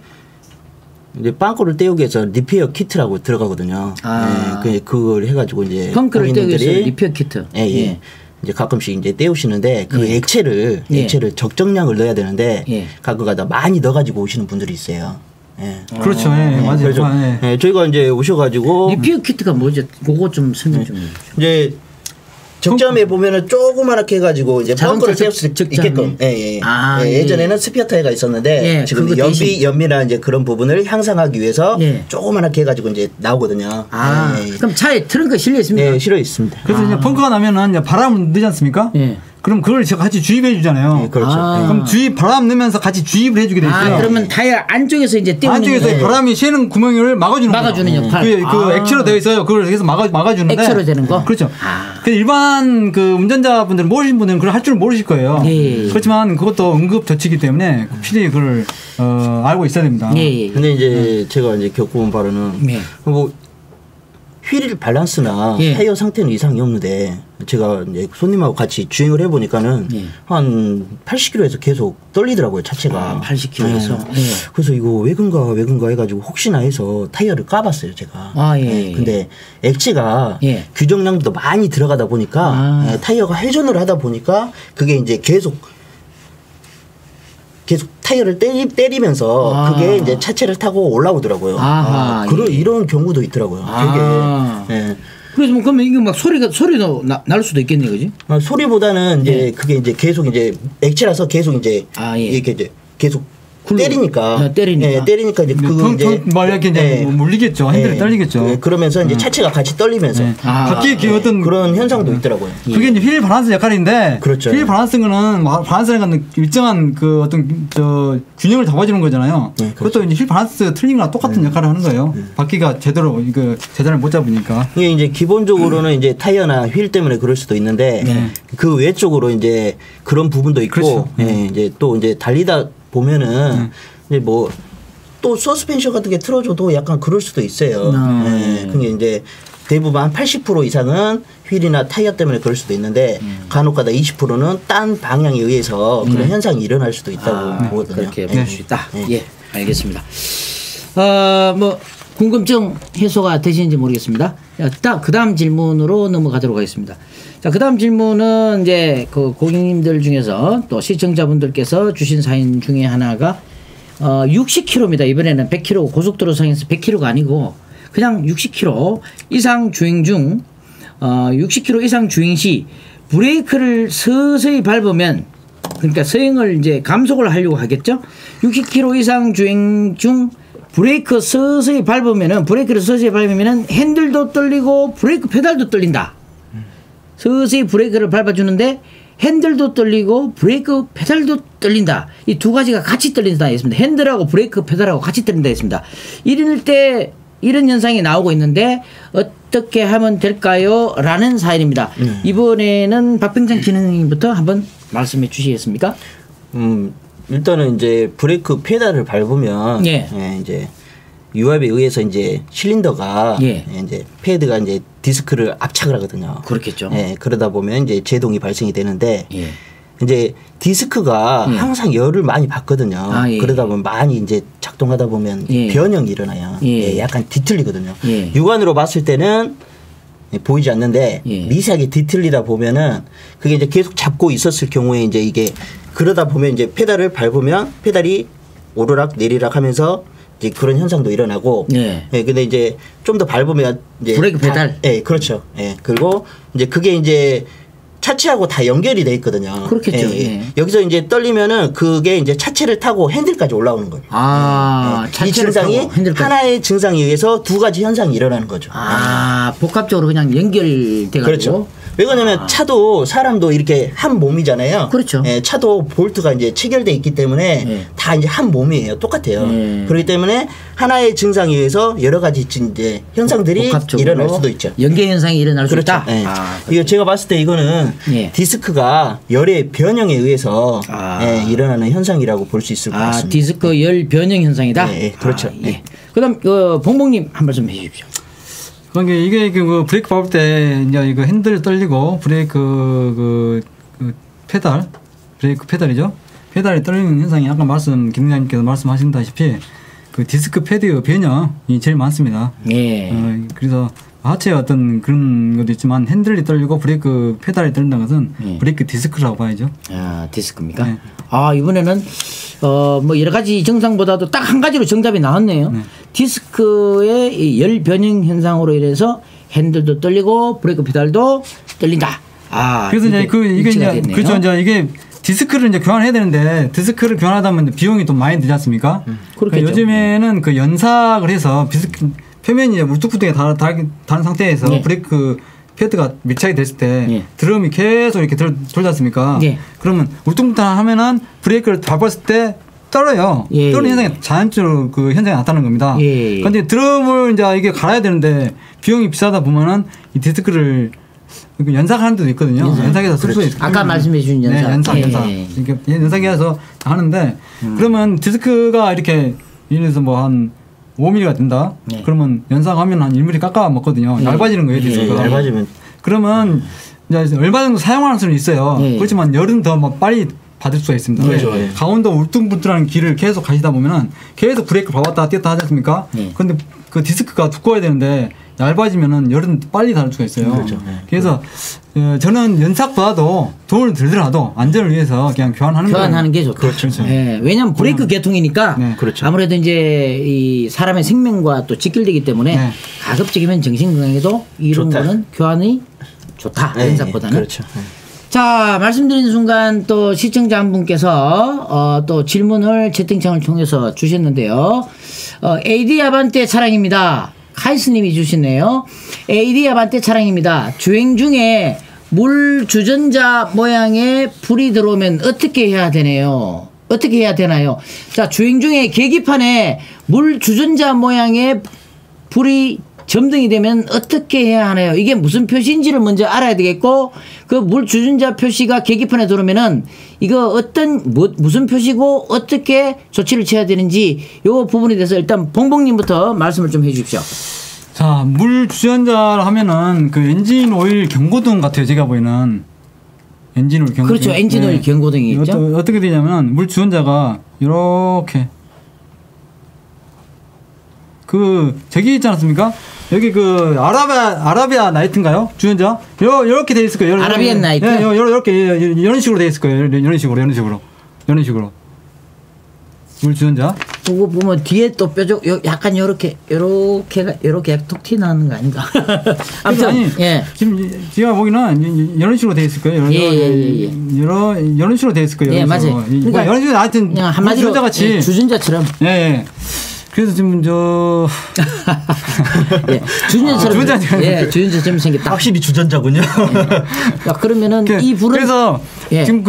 빵꾸를 떼우기 위해서 리페어 키트라고 들어가거든요. 그걸 해가지고 이제 펑크를 떼우기 위해서 리페어 키트. 이제 가끔씩 이제 떼우시는데 그 액체를 적정량을 넣어야 되는데 가끔 가다 많이 넣어가지고 오시는 분들이 있어요. 그렇죠. 맞아요. 그래서 저희가 이제 오셔가지고 리페어 키트가 뭐죠? 그거 좀 설명 좀 해주세요. 이제 적점에 보면은 조그맣게 해가지고 이제 펑크를 떼울 수 있게끔. 예전에는 스피어 타이어가 있었는데 지금 연비나 이제 그런 부분을 향상하기 위해서 조그맣게 해가지고 이제 나오거든요. 그럼 차에 트렁크가 실려 있습니까? 네, 실려 있습니다. 그래서 이제 펑크가 나면은 이제 바람을 넣지 않습니까? 그럼 그걸 제가 같이 주입해 주잖아요. 그렇죠. 그럼 바람 넣으면서 같이 주입을 해주게 돼 있어요. 그러면 타이어 안쪽에서 이제 떼우는 안쪽에서 바람이 새는 구멍을 막아주는 역할. 그 액체로 되어 있어요. 그걸 해서 막아주는데. 액체로 되는 거. 그렇죠. 그래서 일반 그 운전자분들 모르신 분들은 그걸 할 줄 모르실 거예요. 그렇지만 그것도 응급 조치이기 때문에 필히 그걸 알고 있어야 됩니다. 근데 이제 제가 이제 겪어본 바로는 뭐 휠 밸런스나 타이어 상태는 이상이 없는데 제가 이제 손님하고 같이 주행을 해보니까는 한 80km에서 계속 떨리더라고요, 차체가. 80km에서. 그래서 이거 왜 그런가 해가지고 혹시나 해서 타이어를 까봤어요, 제가. 근데 액체가 규정량도 많이 들어가다 보니까 타이어가 회전을 하다 보니까 그게 이제 계속 타이어를 때리면서 그게 이제 차체를 타고 올라오더라고요. 이런 경우도 있더라고요. 되게. 그래서 뭐 그러면 이게 막 소리도 날 수도 있겠네, 그지? 소리보다는 이제 그게 이제 계속 이제 액체라서 계속 이제 이렇게 이제 계속 때리니까. 때리니까. 때리니까 이제 그거 이제 만약에 이제 물리겠죠. 핸들이 떨리겠죠. 그러면서 이제 차체가 같이 떨리면서 바퀴 어떤 그런 현상도 있더라고요. 그게 이제 휠 밸런스 역할인데. 그렇죠. 휠 밸런스는 밸런스라는 건 일정한 그 어떤 균형을 잡아주는 거잖아요. 그렇죠. 그것도 이제 휠 밸런스 틀린 거랑 똑같은 역할을 하는 거예요. 바퀴가 제대로 이거 재단을 못 잡으니까. 이게 이제 기본적으로는 이제 타이어나 휠 때문에 그럴 수도 있는데 그 외적으로 이제 그런 부분도 있고 그렇죠. 이제 또 이제 달리다 보면은 이제 뭐 또 서스펜션 같은 게 틀어져도 약간 그럴 수도 있어요. 그게 이제 대부분 한 80% 이상은 휠이나 타이어 때문에 그럴 수도 있는데 간혹가다 20%는 딴 방향에 의해서 그런 현상이 일어날 수도 있다고 보거든요. 그렇게 볼 수 있다. 예, 알겠습니다. 뭐 궁금증 해소가 되시는지 모르겠습니다. 자, 그다음 질문으로 넘어가도록 하겠습니다. 자, 그다음 질문은 이제 그 고객님들 중에서 또 시청자분들께서 주신 사연 중에 하나가 60km입니다. 이번에는 100km 고속도로상에서 100km가 아니고 그냥 60km 이상 주행 중 60km 이상 주행 시 브레이크를 서서히 밟으면 그러니까 서행을 이제 감속을 하려고 하겠죠. 60km 이상 주행 중 브레이크를 서서히 밟으면은 핸들도 떨리고 브레이크 페달도 떨린다. 서서히 브레이크를 밟아주는데 핸들도 떨리고 브레이크 페달도 떨린다. 이 두 가지가 같이 떨린다 했습니다. 핸들하고 브레이크 페달하고 같이 떨린다 했습니다. 이럴 때 이런 현상이 나오고 있는데 어떻게 하면 될까요? 라는 사연입니다. 이번에는 박병장 기능님부터 한번 말씀해 주시겠습니까? 일단은 이제 브레이크 페달을 밟으면 이제 유압에 의해서 이제 실린더가 이제 패드가 이제 디스크를 압착을 하거든요. 그렇겠죠. 그러다 보면 이제 제동이 발생이 되는데 이제 디스크가 항상 열을 많이 받거든요. 그러다 보면 많이 이제 작동하다 보면 변형이 일어나요. 약간 뒤틀리거든요. 육안으로 봤을 때는 보이지 않는데 미세하게 뒤틀리다 보면은 그게 이제 계속 잡고 있었을 경우에 이제 이게 그러다 보면 이제 페달을 밟으면 페달이 오르락 내리락 하면서 이제 그런 현상도 일어나고. 근데 이제 좀 더 밟으면 이제 브레이크 페달. 그렇죠. 그리고 이제 그게 이제 차체하고 다 연결이 돼 있거든요. 그렇겠죠. 여기서 이제 떨리면은 그게 이제 차체를 타고 핸들까지 올라오는 거예요. 이 증상이 하나의 증상에 의해서 두 가지 현상이 일어나는 거죠. 복합적으로 그냥 연결돼가지고. 그렇죠. 왜 그러냐면 차도 사람도 이렇게 한 몸이잖아요. 그렇죠. 차도 볼트가 이제 체결돼 있기 때문에 다 이제 한 몸이에요. 똑같아요. 그렇기 때문에 하나의 증상에 의해서 여러 가지 이제 현상들이 일어날 수도 있죠. 연계 현상이 일어날 수 있다. 이거 제가 봤을 때 이거는 디스크가 열의 변형에 의해서 일어나는 현상이라고 볼 수 있을 것 같습니다. 디스크 열 변형 현상이다. 그렇죠. 그다음 봉봉님 한 말씀 해주십시오. 그러니까 이게 그 브레이크 밟을 때 이제 이거 핸들 떨리고 브레이크 페달 브레이크 페달이죠. 페달이 떨리는 현상이 아까 김장님께서 말씀하신다시피 그 디스크 패드 변형이 제일 많습니다. 그래서 하체의 어떤 그런 것도 있지만 핸들이 떨리고 브레이크 페달이 떨린다는 것은 브레이크 디스크라고 봐야죠. 디스크입니까? 이번에는 뭐 여러 가지 증상보다도 딱 한 가지로 정답이 나왔네요. 디스크의 열 변형 현상으로 인해서 핸들도 떨리고 브레이크 페달도 떨린다. 그래서 이제 그렇죠. 이제 이게 디스크를 이제 교환해야 되는데 디스크를 교환하다 보면 비용이 또 많이 들지 않습니까? 그러니까 요즘에는 그 연삭을 해서 표면이 울퉁불퉁하게 다른 상태에서 브레이크 패드가 밀착이 됐을 때 드럼이 계속 이렇게 돌지 않습니까? 그러면 울퉁불퉁하면은 브레이크를 밟았을 때 떨어요. 떨어는 현상이 자연적으로 그 현상이 나타나는 겁니다. 그런데 드럼을 이제 이게 갈아야 되는데 비용이 비싸다 보면은 이 디스크를 연삭하는 데도 있거든요. 연삭해서 쓸 수 있어요. 아까 말씀해 주신 연삭. 연삭. 이렇게 연삭해서 하는데 그러면 디스크가 이렇게 예를 들어서 뭐 한 5mm가 된다. 그러면 연삭하면 한 1mm 깎아 먹거든요. 얇아지는 거예요, 디스크가. 얇아지면. 그러면 이제 얼마 정도 사용하는 수는 있어요. 그렇지만 열은 더 뭐 빨리 받을 수가 있습니다. 강원도 울퉁불퉁한 길을 계속 가시다 보면은 계속 브레이크 밟았다 뗐다 하지 않습니까? 그런데 그 디스크가 두꺼워야 되는데 얇아지면은 열은 빨리 닿을 수가 있어요. 그래서 저는 연삭보다도 돈을 들더라도 안전을 위해서 그냥 교환하는 게 좋다. 그렇죠. 왜냐하면 브레이크 계통이니까 아무래도 이제 이 사람의 생명과 또 직결되기 때문에 가급적이면 정신건강에도 이런 거는 교환이 좋다. 연삭보다는. 그렇죠. 자, 말씀드린 순간 또 시청자 한 분께서 또 질문을 채팅창을 통해서 주셨는데요. AD 아반떼 차량입니다. 카이스님이 주시네요. AD 아반떼 차량입니다. 주행 중에 물 주전자 모양의 불이 들어오면 어떻게 해야 되나요? 어떻게 해야 되나요? 자, 주행 중에 계기판에 물 주전자 모양의 불이 점등이 되면 어떻게 해야 하나요? 이게 무슨 표시인지를 먼저 알아야 되겠고, 그 물 주전자 표시가 계기판에 들어오면은 이거 무슨 표시고 어떻게 조치를 취해야 되는지 요 부분에 대해서 일단 봉봉님부터 말씀을 좀 해주십시오. 자, 물 주전자 하면은 그 엔진 오일 경고등 같아요. 제가 보이는 엔진 오일 경고등. 그렇죠. 엔진 오일 경고등이 있죠. 어떻게 되냐면 물 주전자가 이렇게 저기 있지 않습니까? 여기 아라비아 나이트인가요? 주전자? 요렇게 돼 있을 거예요. 아라비안 나이트? 예, 요렇게 이런 식으로 돼 있을 거예요. 이런 식으로. 물 주전자. 그거 보면 뒤에 또 뾰족 약간 요렇게 톡 튀나는 거 아닌가? 아무튼 아니, 예. 지금 제가 보기에는 이런 식으로 돼 있을 거예요. 이런 식으로 돼 있을 거예요. 예, 맞아요. 그러니까 이런 식으로 하여튼 한마디로 주전자 같이 주전자처럼. 예. 그래서 지금 주전자처럼 주전자처럼 생겼다. 확실히 주전자군요. 야, 그러면은 이 불은 그래서 지금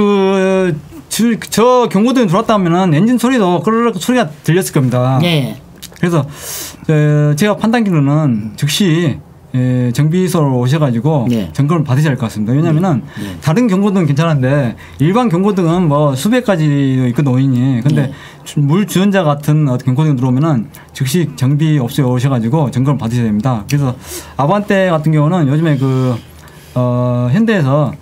저 경고등이 들어왔다면은 엔진 소리도 끄르륵 소리가 들렸을 겁니다. 예. 그래서 제가 판단기로는 즉시 정비소로 오셔가지고 점검을 받으셔야 할 것 같습니다. 왜냐하면은 다른 경고등은 괜찮은데 일반 경고등은 뭐 수백 가지 있거든 오인이. 근데 물 주전자 같은 경고등 들어오면은 즉시 정비업소에 오셔가지고 점검을 받으셔야 됩니다. 그래서 아반떼 같은 경우는 요즘에 현대에서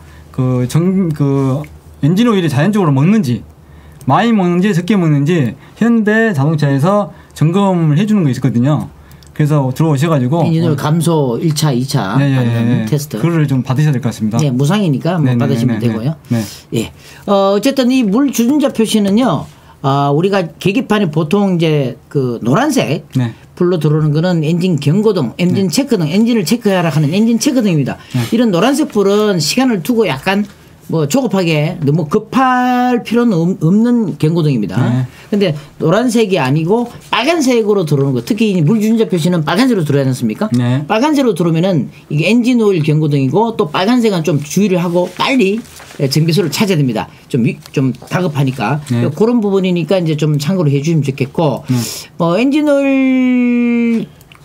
엔진 오일이 자연적으로 먹는지 많이 먹는지 적게 먹는지 현대 자동차에서 점검을 해주는 거 있거든요. 그래서 들어오셔가지고 엔진오일 감소 1차, 2차 테스트. 그거를 좀 받으셔야 될 것 같습니다. 네, 무상이니까 받으시면 되고요. 네. 예. 어쨌든 이 물 주전자 표시는요. 우리가 계기판에 보통 이제 노란색 불로 들어오는 거는 엔진 경고등, 엔진 체크등, 엔진을 체크하라 하는 엔진 체크등입니다. 이런 노란색 불은 시간을 두고 약간 조급하게 너무 급할 필요는 없는 경고등입니다. 근데 노란색이 아니고 빨간색으로 들어오는 거, 특히 물 주전자 표시는 빨간색으로 들어야 되지 않습니까? 빨간색으로 들어오면은 이게 엔진 오일 경고등이고 또 빨간색은 좀 주의를 하고 빨리 정비소를 찾아야 됩니다. 좀 다급하니까. 그런 부분이니까 이제 좀 참고를 해 주시면 좋겠고, 엔진 오일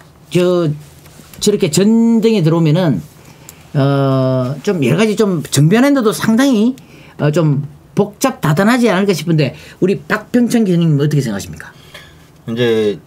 저렇게 전등에 들어오면은 좀 여러 가지 좀 정비하는데도 상당히 좀 복잡다단하지 않을까 싶은데 우리 박병천 기자님 어떻게 생각하십니까? 이제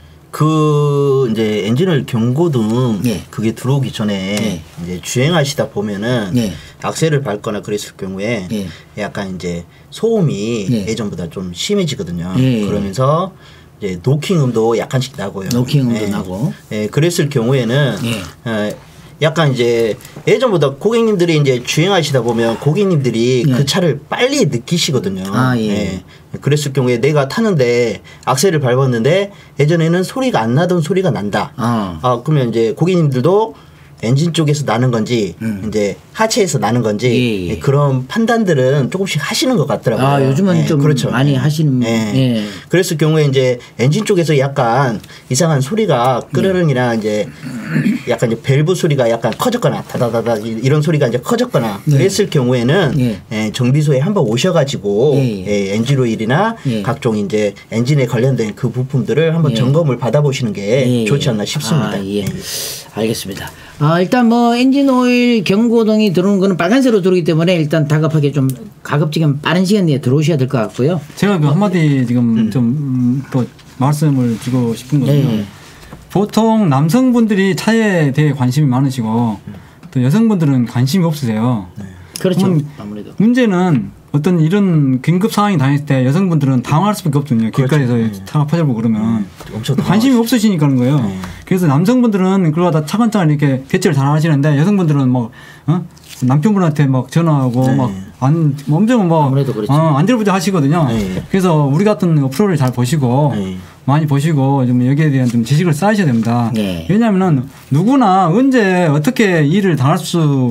이제 엔진오일 경고등 그게 들어오기 전에 이제 주행하시다 보면은 악셀을 밟거나 그랬을 경우에 약간 이제 소음이 예전보다 좀 심해지거든요. 그러면서 이제 노킹음도 약간씩 나고요. 노킹음도 나고. 그랬을 경우에는 약간 이제 예전보다 고객님들이 이제 주행하시다 보면 고객님들이 그 차를 빨리 느끼시거든요. 그랬을 경우에 내가 타는데 악셀을 밟았는데 예전에는 소리가 안 나던 소리가 난다. 그러면 이제 고객님들도 엔진 쪽에서 나는 건지 이제 하체에서 나는 건지 그런 판단들은 조금씩 하시는 것 같더라고요. 요즘은 좀 그렇죠. 많이 하시는. 그랬을 경우에 이제 엔진 쪽에서 약간 이상한 소리가 끄르릉이나 이제 약간 이제 밸브 소리가 약간 커졌거나 다다다다 이런 소리가 이제 커졌거나 그랬을 경우에는 정비소에 한번 오셔가지고 엔진 오일이나 각종 이제 엔진에 관련된 그 부품들을 한번 점검을 받아보시는 게 좋지 않나 싶습니다. 알겠습니다. 일단 엔진 오일 경고등이 들어오는 거는 빨간색으로 들어오기 때문에 일단 다급하게 좀 가급적이면 빠른 시간 내에 들어오셔야 될 것 같고요. 제가 한마디 지금 좀 또 말씀을 드리고 싶은 거는요. 보통 남성분들이 차에 대해 관심이 많으시고 또 여성분들은 관심이 없으세요. 그렇죠. 아무래도. 문제는 어떤 이런 긴급 상황이 당했을 때 여성분들은 당황할 수밖에 없거든요. 길가에서 차가 퍼져보고 그러면 관심이 없으시니까 그런 거예요. 그래서 남성분들은 그러다 차근차근 이렇게 대처를 잘 하시는데 여성분들은 남편분한테 전화하고 엄청 안절부절 하시거든요. 그래서 우리 같은 프로를 잘 보시고 많이 보시고 좀 여기에 대한 좀 지식을 쌓으셔야 됩니다. 왜냐하면 누구나 언제 어떻게 일을 당할 수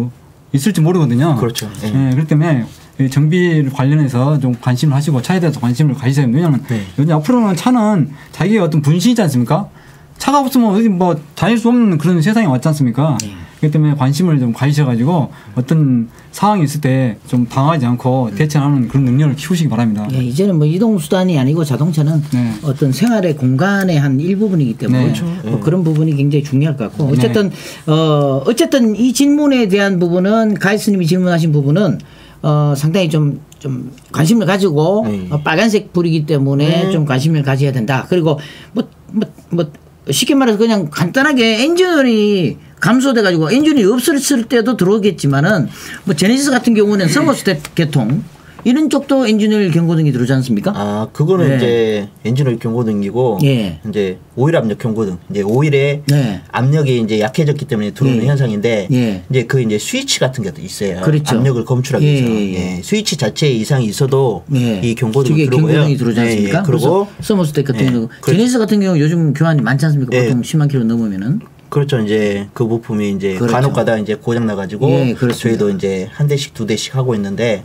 있을지 모르거든요. 그렇죠. 예. 그렇기 때문에 정비 관련해서 좀 관심을 하시고 차에 대해서 관심을 가지셔야 돼요. 왜냐하면 요즘 앞으로는 차는 자기의 어떤 분신이지 않습니까? 차가 없으면 어디 뭐 다닐 수 없는 그런 세상이 왔지 않습니까? 그렇기 때문에 관심을 좀 가지셔가지고 어떤 상황이 있을 때 좀 당하지 않고 대처하는 그런 능력을 키우시기 바랍니다. 예, 이제는 뭐 이동수단이 아니고 자동차는 어떤 생활의 공간의 한 일부분이기 때문에 뭐 그런 부분이 굉장히 중요할 것 같고 어쨌든 이 질문에 대한 부분은 가이스님이 질문하신 부분은 상당히 좀 관심을 가지고 빨간색 불이기 때문에 좀 관심을 가져야 된다. 그리고 뭐 쉽게 말해서 그냥 간단하게 엔진오일이 감소돼 가지고 엔진이 없었을 때도 들어오겠지만은 뭐 제네시스 같은 경우는 서머스텝 계통 이런 쪽도 엔진오일 경고등이 들어오지 않습니까? 아, 그거는 이제 엔진오일 경고등이고 이제 오일 압력 경고등. 이제 오일의 압력이 이제 약해졌기 때문에 들어오는 현상인데 이제 그 이제 스위치 같은 게 있어요. 그렇죠. 압력을 검출하기 위해서. 스위치 자체에 이상이 있어도 이 경고등이 들어오고요. 경고등이 들어오지 않습니까? 그리고 서머스텝 같은 경우 제네시스 같은 경우 요즘 교환이 많지 않습니까? 보통 10만 킬로 넘으면은. 그렇죠. 이제 그 부품이 이제 간혹가다 이제 고장 나가지고 저희도 이제 한 대씩 두 대씩 하고 있는데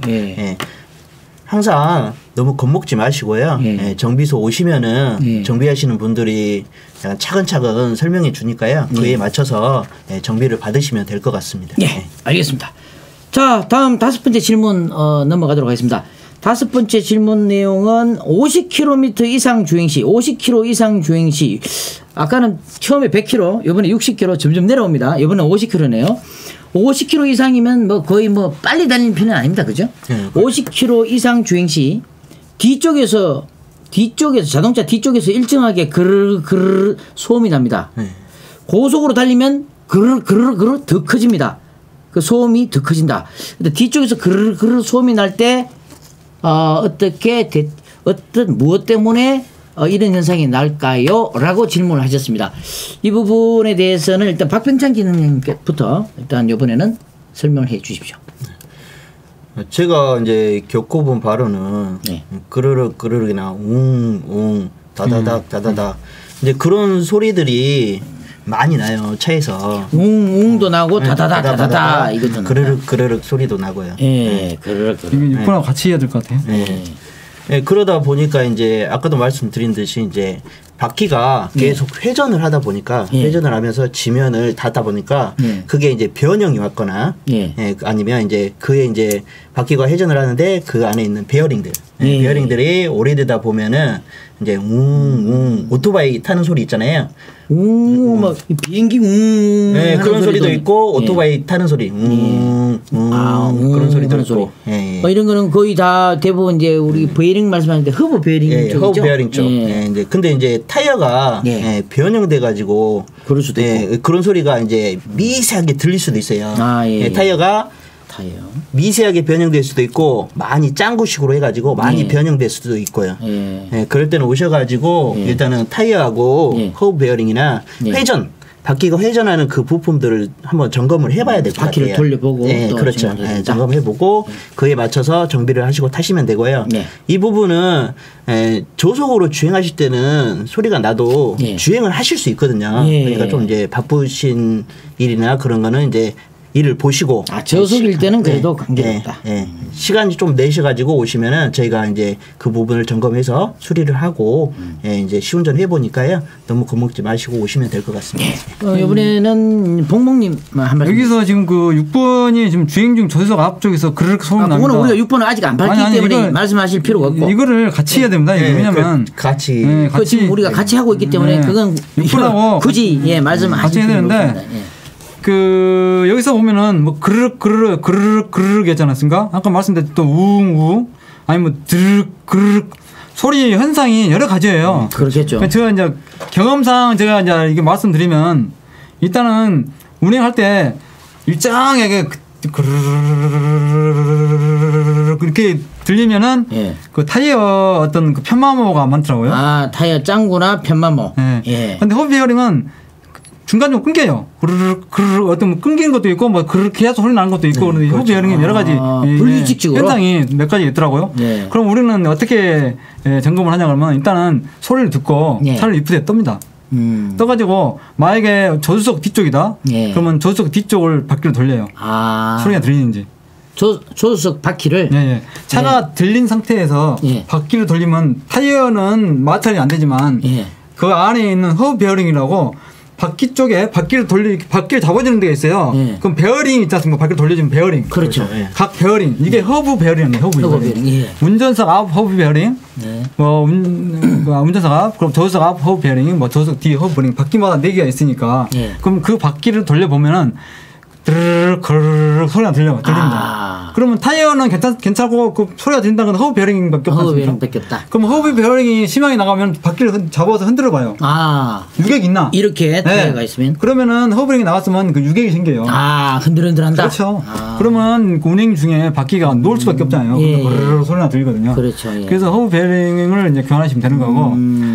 항상 너무 겁먹지 마시고요. 정비소 오시면은 정비하시는 분들이 약간 차근차근 설명해 주니까요. 그에 맞춰서 정비를 받으시면 될 것 같습니다. 알겠습니다. 자, 다음 5번째 질문 넘어가도록 하겠습니다. 5번째 질문 내용은 50km 이상 주행 시 50km 이상 주행 시 아까는 처음에 100km 이번에 60km 점점 내려옵니다. 이번에 50km네요. 50km 이상이면 뭐 거의 뭐 빨리 달리는 편은 아닙니다. 그죠? 50km 이상 주행 시 뒤쪽에서 자동차 뒤쪽에서 일정하게 그르르 소음이 납니다. 고속으로 달리면 그르르 더 커집니다. 그 소음이 더 커진다. 근데 뒤쪽에서 그르르 소음이 날 때 무엇 때문에 이런 현상이 날까요? 라고 질문을 하셨습니다. 이 부분에 대해서는 일단 박병창 기능님부터 일단 이번에는 설명을 해 주십시오. 제가 이제 겪어본 발언은 그르륵이나 웅웅 다다닥 이제 그런 소리들이 많이 나요. 차에서 웅웅도 나고 다다닥 이것도 그르륵 소리도 나고요. 그르륵. 이게 6번하고 같이 해야 될 것 같아요. 그러다 보니까 이제 아까도 말씀드린 듯이 이제 바퀴가 계속 회전을 하다 보니까 회전을 하면서 지면을 닫다 보니까 그게 이제 변형이 왔거나 아니면 이제 그에 이제 바퀴가 회전을 하는데 그 안에 있는 베어링들 베어링들이 오래되다 보면은 이제 오토바이 타는 소리 있잖아요. 막 비행기 그런 소리도 있고 오토바이 타는 소리 그런 소리도 있고 이런 거는 거의 다 대부분 이제 우리 베어링 말씀하는데 허브 베어링 쪽이죠. 허브 베어링 쪽. 근데 이제 타이어가 변형돼 가지고 그럴 수도 있고 그런 소리가 이제 미세하게 들릴 수도 있어요. 타이어가 미세하게 변형될 수도 있고 많이 짱구식으로 해가지고 많이 변형될 수도 있고요. 그럴 때는 오셔가지고 일단은 타이어하고 허브 베어링이나 회전 바퀴가 회전하는 그 부품들을 한번 점검을 해봐야 될 것 같아요. 바퀴를 돌려보고 그렇죠. 점검해보고 그에 맞춰서 정비를 하시고 타시면 되고요. 이 부분은 저속으로 주행하실 때는 소리가 나도 주행을 하실 수 있거든요. 그러니까 좀 이제 바쁘신 일이나 그런 거는 이제 일을 보시고 저속일 때는 그래도 관계없다. 시간이 좀 내셔가지고 오시면은 저희가 이제 그 부분을 점검해서 수리를 하고 이제 시운전 해보니까요. 너무 겁먹지 마시고 오시면 될 것 같습니다. 이번에는 봉봉님 한 말씀. 여기서 지금 그 6번이 지금 주행 중 저속 앞쪽에서 그르륵 소리 납니다. 그거는 우리가 6번은 아직 안 밝기 때문에 말씀하실 필요가 없고 이거를 같이 해야 됩니다. 왜냐하면 같이 지금 우리가 같이 하고 있기 때문에 그건 6번하고 굳이 말씀하실 필요가 없습니다. 그 여기서 보면은 뭐 그르륵 했지 않았습니까? 아까 말씀드린 또 우웅 아니면 드르륵 소리 현상이 여러 가지예요. 그렇겠죠. 제가 이제 경험상 제가 이제 이게 말씀드리면 일단은 운행할 때 일정하게 이렇게 들리면은 그 타이어 어떤 그 편마모가 많더라고요. 타이어 짱구나 편마모. 근데 허브 베어링은 중간중간 끊겨요. 그르르 어떤 끊긴 것도 있고 뭐 그렇게 해서 소리 나는 것도 있고 그런데 허브 베어링이 여러 가지 불규칙적으로 현상이 몇 가지 있더라고요. 그럼 우리는 어떻게 점검을 하냐 그러면 일단은 소리를 듣고 차를 이쁘게 뜹니다. 떠가지고 만약에 저수석 뒤쪽이다. 예. 그러면 저수석 뒤쪽을 바퀴로 돌려요. 소리가 들리는지. 조수석 바퀴를 예. 차가 들린 상태에서 바퀴를 돌리면 타이어는 마찰이 안 되지만 그 안에 있는 허브 베어링이라고 바퀴 쪽에 바퀴를 잡아주는 데가 있어요. 그럼 베어링이 있지 않습니까? 바퀴를 돌려주는 베어링. 그렇죠. 각 베어링. 이게 허브 베어링이에요. 허브 베어링. 운전석 앞 허브 베어링. 운전석 앞, 그럼 저수석 앞 허브 베어링, 저수석 뒤 허브 베어링. 바퀴마다 4개가 있으니까. 그럼 그 바퀴를 돌려보면은 드르륵 거르륵 소리가 들립니다. 그러면 타이어는 괜찮고 그 소리가 들린다는 건 허브 베어링밖에 없지 않습니까? 허브 베어링밖에 없다. 그럼 허브 베어링이 심하게 나가면 바퀴를 잡아서 흔들어 봐요. 유격이 있나? 이렇게 타이어가 있으면? 그러면은 허브 베어링이 나갔으면 그 유격이 생겨요. 흔들흔들한다. 그렇죠. 그러면 그 운행 중에 바퀴가 놓을 수밖에 없잖아요. 거르륵 소리가 들리거든요. 그렇죠. 그래서 허브 베어링을 이제 교환하시면 되는 거고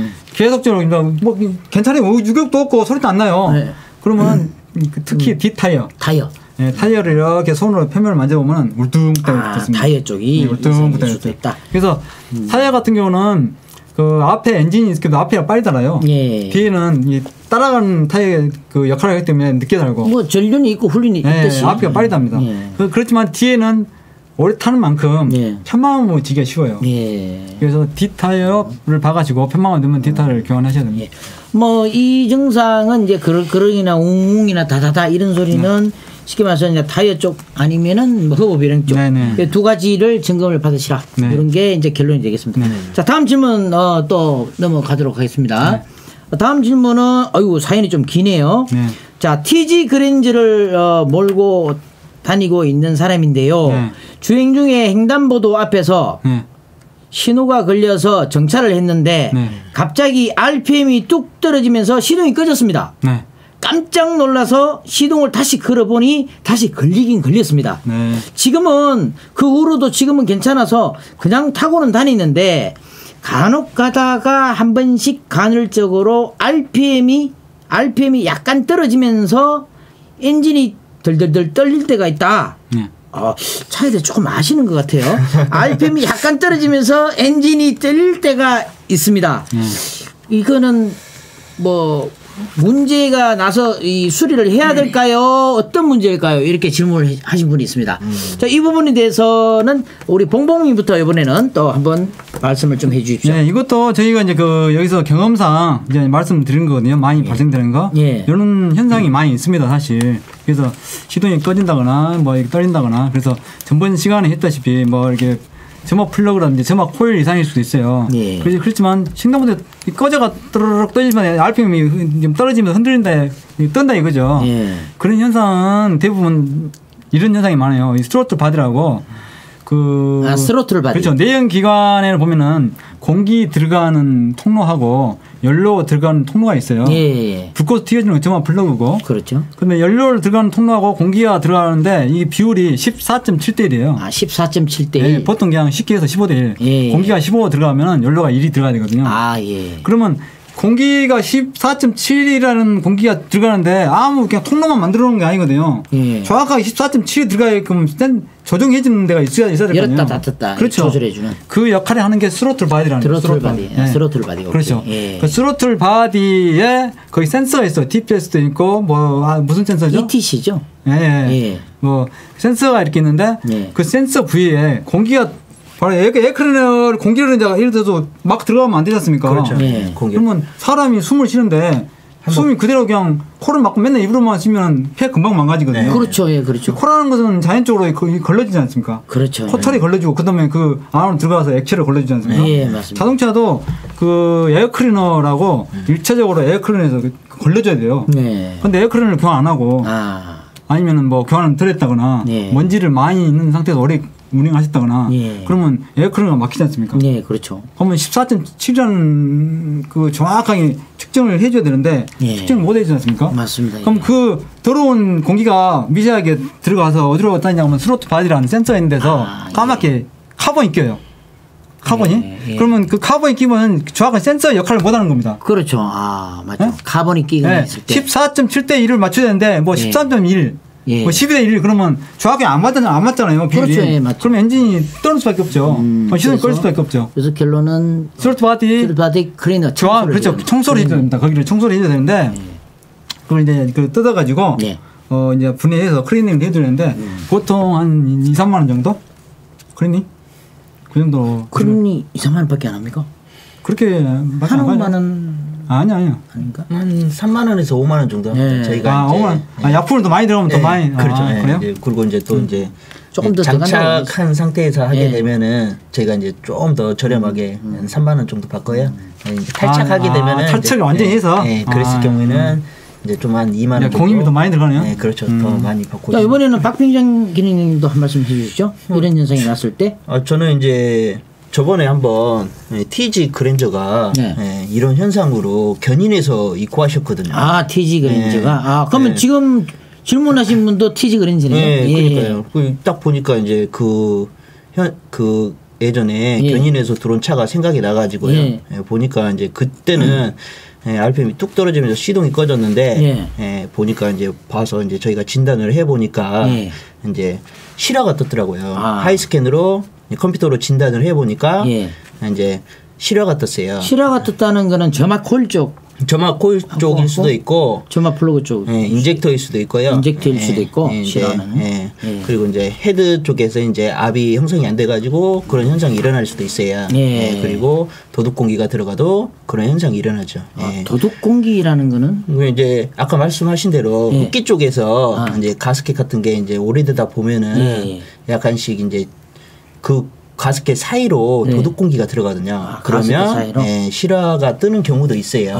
계속적으로 뭐 괜찮아요. 유격도 없고 소리도 안 나요. 그러면 특히 뒷타이어. 타이어를 이렇게 손으로 표면을 만져보면 울퉁불퉁 됐습니다. 타이어 쪽이 울퉁불퉁 됐다. 그래서 타이어 같은 경우는 그 앞에 엔진이 있어도 앞에가 빨리 달아요. 뒤에는 이 따라가는 타이어 그 역할을 하기 때문에 늦게 달고. 뭐 전륜이 있고 훈련이 있듯이. 앞에가 빨리 답니다. 그렇지만 뒤에는 오래 타는 만큼 편마음으로 지기가 쉬워요. 그래서 뒷타이어를 박아주고 편마음을 넣으면 뒷타이어를 교환하셔야 됩니다. 뭐 이 증상은 이제 그러기나 웅웅이나 다다다 이런 소리는 쉽게 말해서 이제 타이어 쪽 아니면은 뭐 허브 베어링 쪽 두 가지를 점검을 받으시라 이런 게 이제 결론이 되겠습니다. 자, 다음 질문 또 넘어가도록 하겠습니다. 다음 질문은 사연이 좀 기네요. 자, TG 그랜저를 몰고 다니고 있는 사람인데요. 주행 중에 횡단보도 앞에서 신호가 걸려서 정차를 했는데 갑자기 RPM이 뚝 떨어지면서 시동이 꺼졌습니다. 깜짝 놀라서 시동을 다시 걸어보니 다시 걸리긴 걸렸습니다. 지금은 그 후로도 지금은 괜찮아서 그냥 타고는 다니는데 간혹 가다가 한 번씩 간헐적으로 RPM이 약간 떨어지면서 엔진이 덜덜덜 떨릴 때가 있다. 차에 대해 조금 아시는 것 같아요. RPM이 약간 떨어지면서 엔진이 떨릴 때가 있습니다. 이거는 뭐 문제가 나서 이 수리를 해야 될까요? 어떤 문제일까요? 이렇게 질문을 하신 분이 있습니다. 자, 이 부분에 대해서는 우리 봉봉님부터 이번에는 또 한번 말씀을 좀 해주십시오. 이것도 저희가 이제 여기서 경험상 이제 말씀드린 거거든요. 많이 발생되는 거. 이런 현상이 많이 있습니다, 사실. 그래서 시동이 꺼진다거나 뭐 이렇게 떨린다거나 그래서 전번 시간에 했다시피 뭐 이렇게 점화 플러그라든지 점화 코일 이상일 수도 있어요. 그렇지만 횡단보도에 꺼져가 또르륵 떨어지면 RPM이 떨어지면서 뜬다 이거죠. 그런 현상은 대부분 이런 현상이 많아요. 이 스로틀 바디라고 스로틀 바디. 그렇죠. 내연 기관에 보면은 공기 들어가는 통로하고 연료 들어가는 통로가 있어요. 불꽃 튀어지는 건 점화 플러그고. 그렇죠. 근데 연료를 들어가는 통로하고 공기가 들어가는데 이 비율이 14.7대 1이에요. 14.7대 1. 보통 그냥 쉽게 해서 15대 1. 공기가 15 들어가면은 연료가 1이 들어가야 되거든요. 그러면 공기가 14.7이라는 공기가 들어가는데 그냥 통로만 만들어 놓은 게 아니거든요. 정확하게 14.7이 들어가게끔 조정해 주는 데가 있어야 되거든요. 열었다 닫았다. 그렇죠. 조절해 주는. 그 역할을 하는 게 스로틀 바디라는 거예요. 스로틀 바디. 스로틀 바디. 그렇죠. 그 스로틀 바디에 거기 센서가 있어요. TPS도 있고 무슨 센서죠? ETC죠. 뭐 센서가 이렇게 있는데 그 센서 부위에 공기가 바로 에어클리너를 공기를 이제 예를 들어서 막 들어가면 안 되지 않습니까? 그렇죠. 그러면 사람이 숨을 쉬는데 숨이 그대로 그냥 코를 막고 맨날 입으로만 쉬면 폐 금방 망가지거든요. 그렇죠. 그렇죠. 코라는 것은 자연적으로 걸러지지 않습니까? 그렇죠. 코털이 걸러지고 그다음에 그 안으로 들어가서 액체를 걸러지지 않습니까? 맞습니다. 자동차도 그 에어클리너라고 1차적으로 에어클리너에서 걸러줘야 돼요. 근데 에어클리너를 교환 안 하고 아니면은 뭐 교환을 덜 했다거나 먼지를 많이 있는 상태에서 오래 운행하셨다거나 그러면 에어클리너가 막히지 않습니까? 그렇죠. 그러면 14.7이라는 그 정확하게 측정을 해줘야 되는데 측정을 못 해주지 않습니까? 맞습니다. 그럼 그 더러운 공기가 미세하게 들어가서 어디로 갔다 냐면 스로틀 바디라는 센서가 있는 데서 까맣게 카본이 껴요. 카본이? 그러면 그 카본이 끼면 정확한 센서 역할을 못 하는 겁니다. 그렇죠. 맞죠. 카본이 끼게 있을 때. 14.7대 1을 맞춰야 되는데 뭐 13.1 뭐 12대 1 그러면 정확히 안 맞잖아요. 비율이. 그렇죠. 예, 맞죠. 그럼 엔진이 떠날 수밖에 없죠. 시동이 꺼질 수밖에 없죠. 그래서 결론은 스로틀 바디 클리너 그렇죠. 청소를 해줘야 됩니다. 거기를 청소를 해줘야 되는데 그걸 이제 그 뜯어가지고 이제 분해해서 클리닝을 해주는데 보통 한 2, 3만 원 정도? 클리닝? 그 정도. 클리닝 2, 3만 원밖에 안 합니까? 그렇게 한 5만 원. 아니요. 아닌가? 한 3만 원에서 5만 원 정도 합니다. 저희가 5만 원. 약품을 더 많이 들어가면 더 많이. 그렇죠. 그래요? 그리고 이제 또 이제 조금 더 장착한 상태에서 하게 되면은 저희가 이제 좀 더 저렴하게 한 3만 원 정도 바꿔요. 이제 탈착하게 되면은 탈착을 완전히 해서. 그랬을 경우에는 이제 좀 한 2만 원 정도. 공임이 더 많이 들어가네요. 네, 그렇죠. 더 많이 받고. 자, 이번에는 박빙장 기능님도 한 말씀 해주시죠. 이런 현상이 났을 때. 저는 이제 저번에 한번 TG 그랜저가 이런 현상으로 견인해서 입고하셨거든요. 아, TG 그랜저가. 그러면 지금 질문하신 분도 TG 그랜저네요. 네, 그러니까요. 딱 보니까 이제 그 예전에 견인해서 들어온 차가 생각이 나가지고요. 보니까 이제 그때는 RPM이 뚝 떨어지면서 시동이 꺼졌는데 보니까 이제 봐서 이제 저희가 진단을 해보니까 이제 실화가 떴더라고요. 하이스캔으로 컴퓨터로 진단을 해보니까 이제 실화가 떴어요. 실화가 떴다는 거는 점막 코일 쪽. 점막 코일 쪽일 수도 있고 점막 플러그 쪽. 인젝터일 수도 있고요. 인젝터일 수도 있고 실화는. 그리고 이제 헤드 쪽에서 이제 압이 형성이 안 돼가지고 그런 현상이 일어날 수도 있어요. 그리고 도둑 공기가 들어가도 그런 현상이 일어나죠. 도둑 공기라는 거는? 이제 아까 말씀하신 대로 흡기 쪽에서 이제 가스켓 같은 게 이제 오래되다 보면은 약간씩 이제 그 가스켓 사이로 도둑 공기가 들어가거든요. 그러면 실화가 뜨는 경우도 있어요.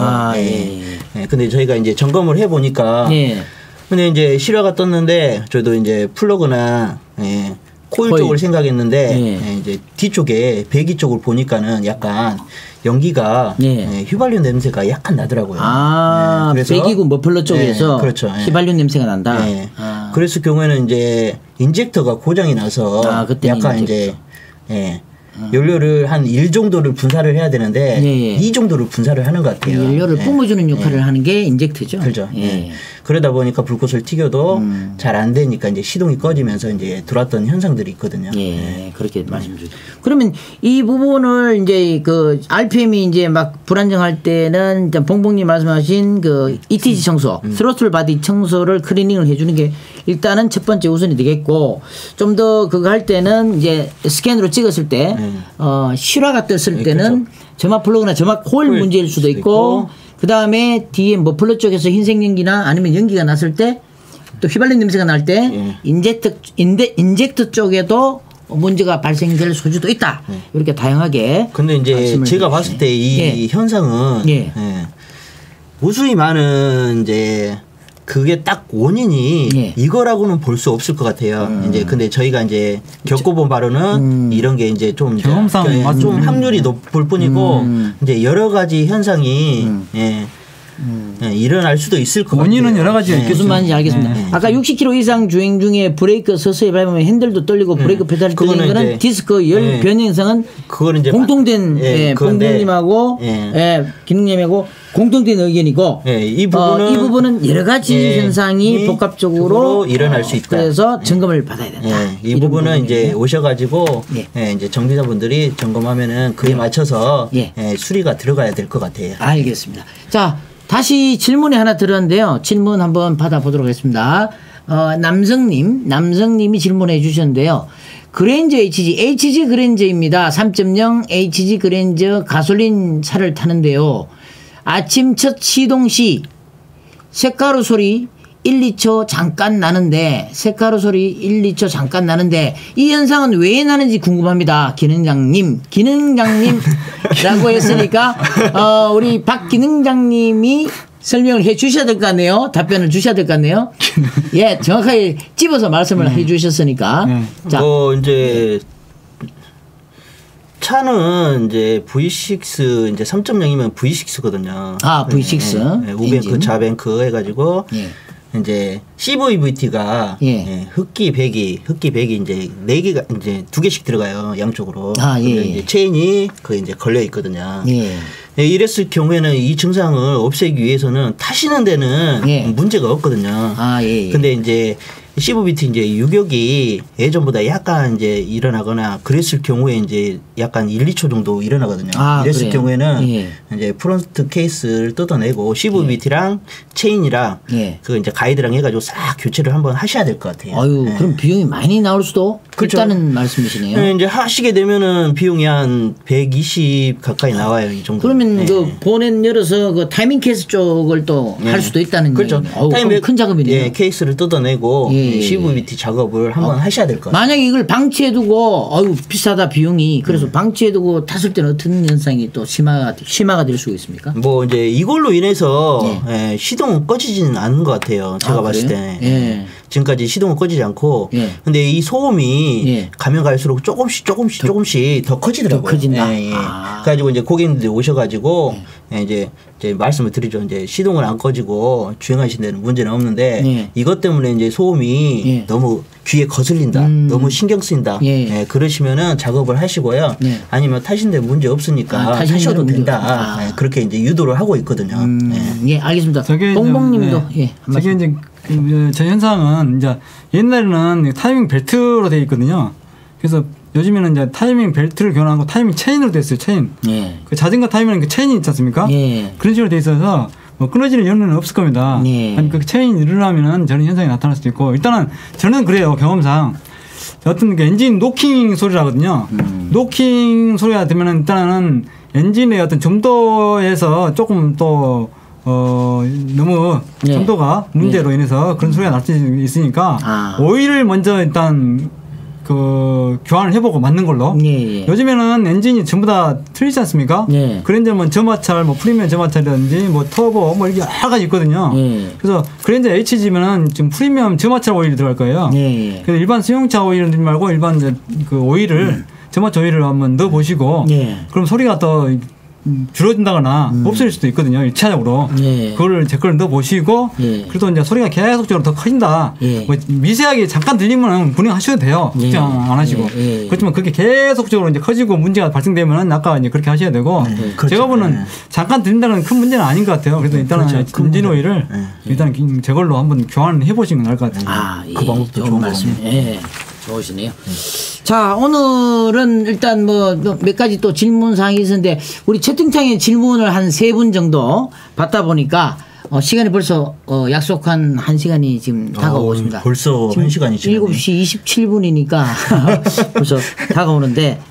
근데 저희가 이제 점검을 해보니까 근데 이제 실화가 떴는데 저도 이제 플러그나 코일 쪽을 생각했는데 이제 뒤쪽에 배기 쪽을 보니까는 약간 연기가 휘발유 냄새가 약간 나더라고요. 그래서 배기구 머플러 쪽에서 그렇죠. 휘발유 냄새가 난다. 그랬을 경우에는 이제 인젝터가 고장이 나서 약간 이제 연료를 한 1 정도를 분사를 해야 되는데 2 정도를 분사를 하는 것 같아요. 연료를 뿜어주는 역할을 하는 게 인젝터죠. 그렇죠. 그러다 보니까 불꽃을 튀겨도 잘 안 되니까 이제 시동이 꺼지면서 이제 들어왔던 현상들이 있거든요. 그렇게 말씀 주세요. 그러면 이 부분을 이제 그 RPM이 이제 막 불안정할 때는 일단 봉봉님 말씀하신 그 ETG 청소, 스로틀 바디 청소를 클리닝을 해주는 게 일단은 첫 번째 우선이 되겠고 좀 더 그거 할 때는 이제 스캔으로 찍었을 때 실화가 떴을 때는 점막 플러그나 점막 코일 문제일 수도 있고 그 다음에 뒤에 머플러 쪽에서 흰색 연기나 아니면 연기가 났을 때 또 휘발유 냄새가 날 때 인젝터 쪽에도 문제가 발생될 소지도 있다. 이렇게 다양하게. 근데 이제 제가 봤을 때 이 현상은 무수히 많은 이제 그게 딱 원인이 이거라고는 볼 수 없을 것 같아요. 이제 근데 저희가 이제 겪어본 바로는 이런 게 이제 좀 경험상 좀 확률이 높을 뿐이고 이제 여러 가지 현상이 일어날 수도 있을 것 같아요. 원인은 여러 가지가 있겠죠. 무슨 말인지 알겠습니다. 아까 60km 이상 주행 중에 브레이크 서서히 밟으면 핸들도 떨리고 브레이크 페달이 떨리는 거는 디스크 열 변형 현상은 공통된 봉봉님하고 기능님하고 공통된 의견이고 이 부분은 여러 가지 현상이 복합적으로 일어날 수 있다. 그래서 점검을 받아야 된다. 이 부분은 이제 오셔가지고 이제 정비사분들이 점검하면은 그에 맞춰서 수리가 들어가야 될 것 같아요. 알겠습니다. 자, 다시 질문이 하나 들었는데요. 질문 한번 받아보도록 하겠습니다. 남성님이 질문해 주셨는데요. 그랜저 HG 그랜저입니다. 3.0 HG 그랜저 가솔린 차를 타는데요. 아침 첫 시동 시 쇳가루 소리 1, 2초 잠깐 나는데 이 현상은 왜 나는지 궁금합니다. 기능장님이라고 했으니까 우리 박 기능장님이 설명을 해 주셔야 될 것 같네요. 답변을 주셔야 될 것 같네요. 정확하게 집어서 말씀을 해 주셨으니까. 자, 이제 차는 이제 V6 이제 3.0이면 V6거든요. V6. 우뱅크 좌뱅크 해가지고 이제 CVVT가 흡기 배기 이제 4개가 이제 2개씩 들어가요. 양쪽으로. 이제 체인이 이제 걸려 있거든요. 이랬을 경우에는 이 증상을 없애기 위해서는 타시는 데는 문제가 없거든요. 근데 이제 CVT 이제 유격이 예전보다 약간 이제 일어나거나 그랬을 경우에 이제 약간 1, 2초 정도 일어나거든요. 이랬을 그래요? 경우에는 이제 프론트 케이스를 뜯어내고 CVT랑 체인이랑 그 이제 가이드랑 해가지고 싹 교체를 한번 하셔야 될 것 같아요. 아유, 그럼 비용이 많이 나올 수도 그렇죠. 있다는 말씀이시네요. 네, 이제 하시게 되면은 비용이 한 120 가까이 나와요, 이 정도. 그러면 그 보넷 열어서 그 타이밍 케이스 쪽을 또 할 수도 있다는 그렇죠. 타이밍 큰 작업이네요. 케이스를 뜯어내고 CVT 작업을 한번 하셔야 될 것 같아요. 만약에 이걸 방치해두고 아유 비싸다 비용이 그래서 방치해두고 탔을 때는 어떤 현상이 또 심화가 될 수가 있습니까? 뭐 이제 이걸로 인해서 시동은 꺼지지는 않는 것 같아요. 제가 봤을 때. 지금까지 시동은 꺼지지 않고 근데 이 소음이 가면 갈수록 조금씩 더 커지더라고요. 더 커진다. 그래가지고 이제 고객님들이 오셔가지고 이제 말씀을 드리죠. 이제 시동을 안 꺼지고 주행하시는 데는 문제는 없는데 이것 때문에 이제 소음이 너무 귀에 거슬린다. 너무 신경 쓰인다. 그러시면은 작업을 하시고요. 아니면 타시는데 문제 없으니까 타셔도 된다. 그렇게 이제 유도를 하고 있거든요. 예, 알겠습니다. 봉봉님도 저게 이제 저 현상은 이제 옛날에는 타이밍 벨트로 되어 있거든요. 그래서 요즘에는 이제 타이밍 벨트를 교환하고 타이밍 체인으로 됐어요. 체인. 그 자전거 타이밍은 그 체인이 있지 않습니까? 그런 식으로 돼 있어서 뭐 끊어지는 연료는 없을 겁니다. 아니 그 체인이 늘어나면은 저런 현상이 나타날 수도 있고 일단은 저는 그래요. 경험상 어떤 그 엔진 노킹 소리라거든요. 노킹 소리가 되면은 일단은 엔진의 어떤 점도에서 조금 또 너무 점도가 문제로 인해서 그런 소리가 날 수 있으니까 오일을 먼저 일단 그 교환을 해보고 맞는 걸로. 요즘에는 엔진이 전부 다 틀리지 않습니까? 그랜저는 저마찰, 뭐 프리미엄 저마찰이라든지 뭐 터보 뭐 이렇게 여러 가지 있거든요. 그래서 그랜저 HG면은 지금 프리미엄 저마찰 오일이 들어갈 거예요. 그래서 일반 수용차 오일 말고 일반 그 오일을 저마찰 오일을 한번 넣어 보시고 그럼 소리가 더 줄어든다거나 없어질 수도 있거든요. 1차적으로. 그거를 댓글을 넣어보시고 그래도 이제 소리가 계속적으로 더 커진다. 뭐 미세하게 잠깐 들리면 분해하셔도 돼요. 걱정 안 하시고. 그렇지만 그렇게 계속적으로 이제 커지고 문제가 발생되면은 아까 이제 그렇게 하셔야 되고 제가 보는 잠깐 들린다는 큰 문제는 아닌 것 같아요. 그래서 일단은 엔진 오일을 일단 저걸로 한번 교환을 해보시는 게 나을 것 같아요. 그 방법도 좋은 말씀. 좋으시네요. 자, 오늘은 일단 뭐 몇 가지 또 질문 사항이 있었는데 우리 채팅창에 질문을 한 3분 정도 받다 보니까 시간이 벌써 약속한 1시간이 지금 다가오고 있습니다. 벌써 1시간이 지났네요. 7시 27분이니까 벌써 다가오는데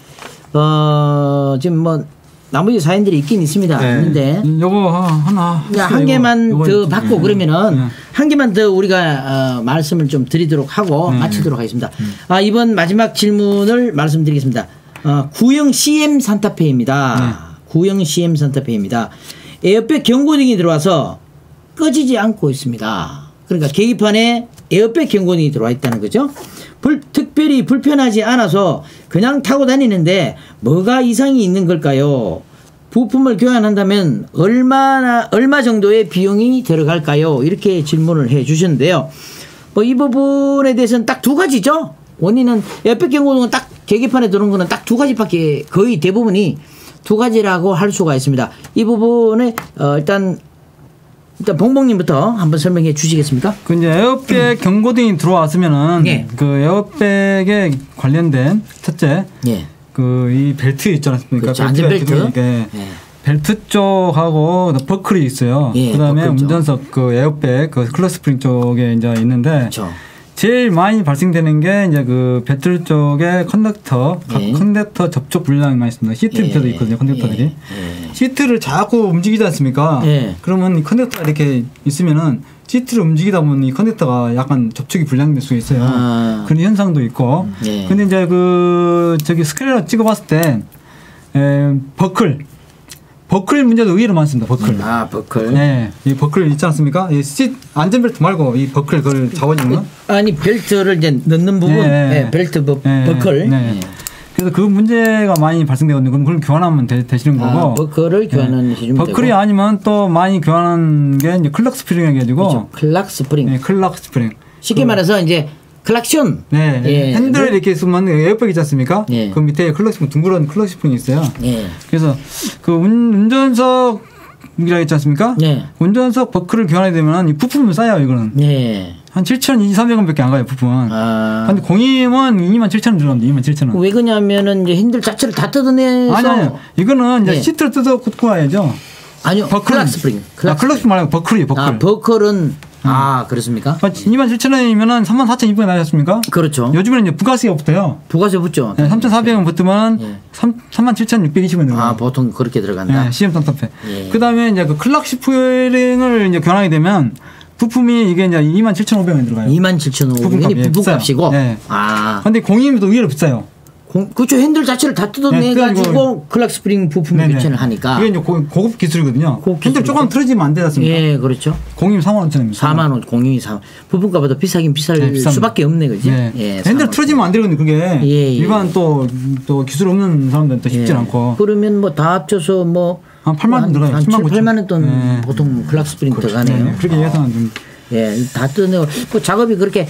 지금 뭐 나머지 사연들이 있긴 있습니다. 있는데 요거 하나 한 개만 더 받고 그러면은 한 개만 더 우리가 말씀을 좀 드리도록 하고 마치도록 하겠습니다. 이번 마지막 질문을 말씀드리겠습니다. 구형 CM 산타페입니다. 구형 CM 산타페입니다. 에어백 경고등이 들어와서 꺼지지 않고 있습니다. 그러니까 계기판에 에어백 경고등이 들어와 있다는 거죠. 특별히 불편하지 않아서 그냥 타고 다니는데 뭐가 이상이 있는 걸까요? 부품을 교환한다면 얼마 정도의 비용이 들어갈까요? 이렇게 질문을 해 주셨는데요. 뭐 이 부분에 대해서는 딱 2가지죠. 원인은 에어백 경고등은 딱 계기판에 들어온 거는 딱 2가지밖에 거의 대부분이 2가지라고 할 수가 있습니다. 이 부분에 일단 봉봉님부터 한번 설명해 주시겠습니까? 그 이제 에어백 경고등이 들어왔으면은 그 에어백에 관련된 첫째 그 이 벨트 있지 않습니까? 그렇죠. 안전벨트. 벨트 쪽하고 버클이 있어요. 그다음에 운전석 그 에어백 그 클러치 스프링 쪽에 이제 있는데 그렇죠. 제일 많이 발생되는 게 이제 그 벨트 쪽에 컨덕터, 컨덕터 접촉 불량이 많이 있습니다. 시트 밑에도 있거든요, 컨덕터들이. 시트를 자꾸 움직이지 않습니까? 그러면 이 컨덕터가 이렇게 있으면은 시트를 움직이다 보면 이 컨덕터가 약간 접촉이 불량될 수 있어요. 그런 현상도 있고. 근데 이제 그 저기 스크린으로 찍어봤을 때 버클 문제도 의외로 많습니다. 버클. 버클. 네, 이 버클 있지 않습니까? 이 안전벨트 말고 이 버클 그걸 잡아주는 거? 아니 벨트를 이제 넣는 부분, 벨트 버클. 그래서 그 문제가 많이 발생되거든요. 그럼 그걸 교환하면 되시는 거고. 버클을 교환하는 시중 되고. 버클이 아니면 또 많이 교환하는 게 이제 클럭 스프링 해가지고. 그렇죠. 클럭 스프링. 네, 클럭 스프링. 쉽게 말해서 이제 클락션. 핸들 이렇게 쓰면 에어백 있지 않습니까? 그 밑에 클럭 스프링 둥그런 클럭 스프링이 있어요. 그래서 그 운전석 버클이라고 했지 않습니까? 네. 운전석 버클을 교환하게 되면 이 부품은 싸요, 이거는. 네. 한 7,200~300원밖에 안 가요, 부품은. 근데 공임은 27,000원 들어갑니다. 27,000원. 왜 그러냐면은 이제 핸들 자체를 다 뜯어내서. 아니요. 이거는 이제 시트를 뜯어 꽂고 와야죠. 아니요. 클락 스프링. 클락 스프링 말고 버클이에요, 버클. 버클은 그렇습니까? 27,000원이면은 34,200원 나셨습니까? 그렇죠. 요즘에는 이제 부가세가 붙어요. 부가세 붙죠. 네, 3,400원 붙으면 37,620원 들어가요. 보통 그렇게 들어간다. 네, CM 탑탑해. 그다음에 이제 그 클락 스프링을 이제 교환하게 되면 부품이 이게 이제 27,500원이 들어가요. 27,500원이 부품값이고. 네. 근데 공임도 의외로 비싸요. 그렇죠. 핸들 자체를 다 뜯어내가지고 클락 스프링 부품 교체를 하니까. 이게 이제 고급 기술이거든요. 핸들 조금 틀어지면 안 되지 않습니까? 예, 그렇죠. 공임 40,000원입니다. 4만원, 공임이 4만. 부품값보다 비쌀 수밖에 없네, 그지? 네. 예, 핸들 틀어지면 안 되거든요, 그게. 일반 또 기술 없는 사람들은 또 쉽지 않고. 그러면 뭐 다 합쳐서 뭐. 한 8만 원 들어가요. 8만 원 돈 보통 클락 스프링 들어가네요. 네. 그렇게 예상은 좀. 예, 다 뜯어내고. 그 작업이 그렇게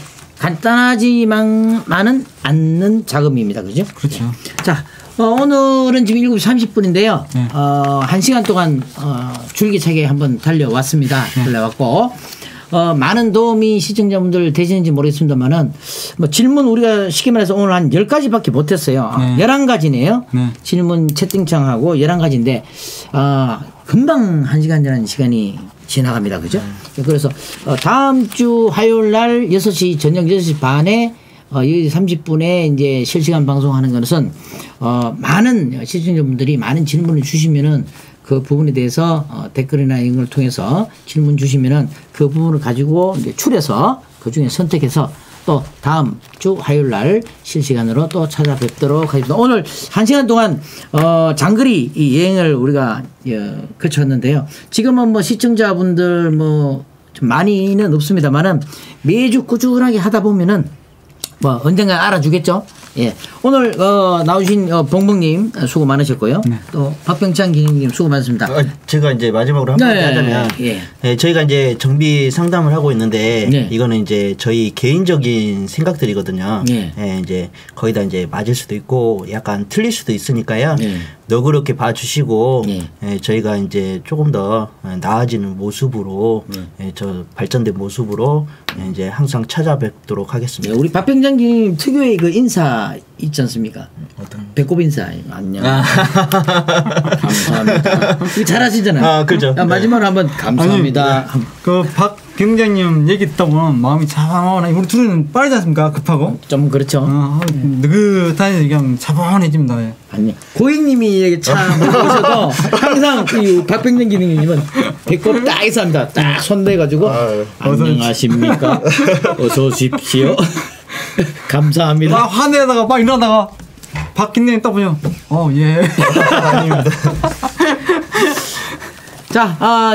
간단하지만은 않는 작업입니다. 그죠? 그렇죠. 자, 오늘은 지금 7시 30분인데요. 1시간 동안 줄기차게 한번 달려왔습니다. 달려왔고, 많은 도움이 시청자분들 되시는지 모르겠습니다만은 뭐 질문 우리가 쉽게 말해서 오늘 한 10가지밖에 못했어요. 11가지네요. 질문 채팅창하고 11가지인데, 금방 1시간이라는 시간이 지나갑니다. 그죠? 그래서 다음 주 화요일 날 6시, 저녁 6시 반에 30분에 이제 실시간 방송하는 것은 많은 시청자분들이 많은 질문을 주시면은 그 부분에 대해서 댓글이나 이런 걸 통해서 질문 주시면은 그 부분을 가지고 이제 추려서 그 중에 선택해서 또 다음 주 화요일 날 실시간으로 또 찾아뵙도록 하겠습니다. 오늘 1시간 동안 장거리 이 여행을 우리가 거쳤는데요. 지금은 뭐 시청자분들 뭐 좀 많이는 없습니다만은 매주 꾸준하게 하다 보면은 뭐 언젠가 알아주겠죠. 예. 오늘 나오신 봉봉님 수고 많으셨고요. 또 박병창 기능님 수고 많으셨습니다. 제가 이제 마지막으로 한마디 하자면 저희가 이제 정비 상담을 하고 있는데 이거는 이제 저희 개인적인 생각들이거든요. 이제 거의 다 이제 맞을 수도 있고 약간 틀릴 수도 있으니까요. 너그럽게 봐주시고 저희가 이제 조금 더 나아지는 모습으로 저 발전된 모습으로 이제 항상 찾아뵙도록 하겠습니다. 우리 박병장 기님 특유의 그 인사 있지 않습니까? 어떤? 배꼽 인사. 안녕. 감사합니다. 이거 잘하시잖아요. 그렇죠. 마지막으로 한번 감사합니다. 아니, 그 박병장님 얘기 듣다 보면 마음이 차분해. 우리 둘은 빠르지 않습니까? 급하고. 좀 그렇죠. 느긋하니 그냥 차분해집니다. 아니 고객님이 차 모셔도 항상 이 박병장 기능님은 배꼽 딱 있습니다. 딱 손대가지고 안녕하십니까? 어서 오십시오. 감사합니다. 화내다가 막 일어나다가 박기님 딱 보면 예. 아닙니다. 자,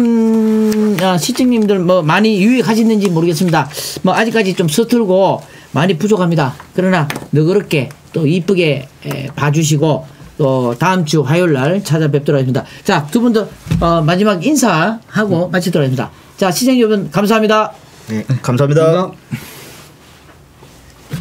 시청님들 뭐 많이 유익하시는지 모르겠습니다. 뭐 아직까지 좀 서툴고 많이 부족합니다. 그러나 너그럽게 또 이쁘게 봐주시고 또 다음 주 화요일 날 찾아뵙도록 하겠습니다. 자, 두 분도 마지막 인사하고 마치도록 하겠습니다. 자, 시청자 여러분 감사합니다. 네, 감사합니다.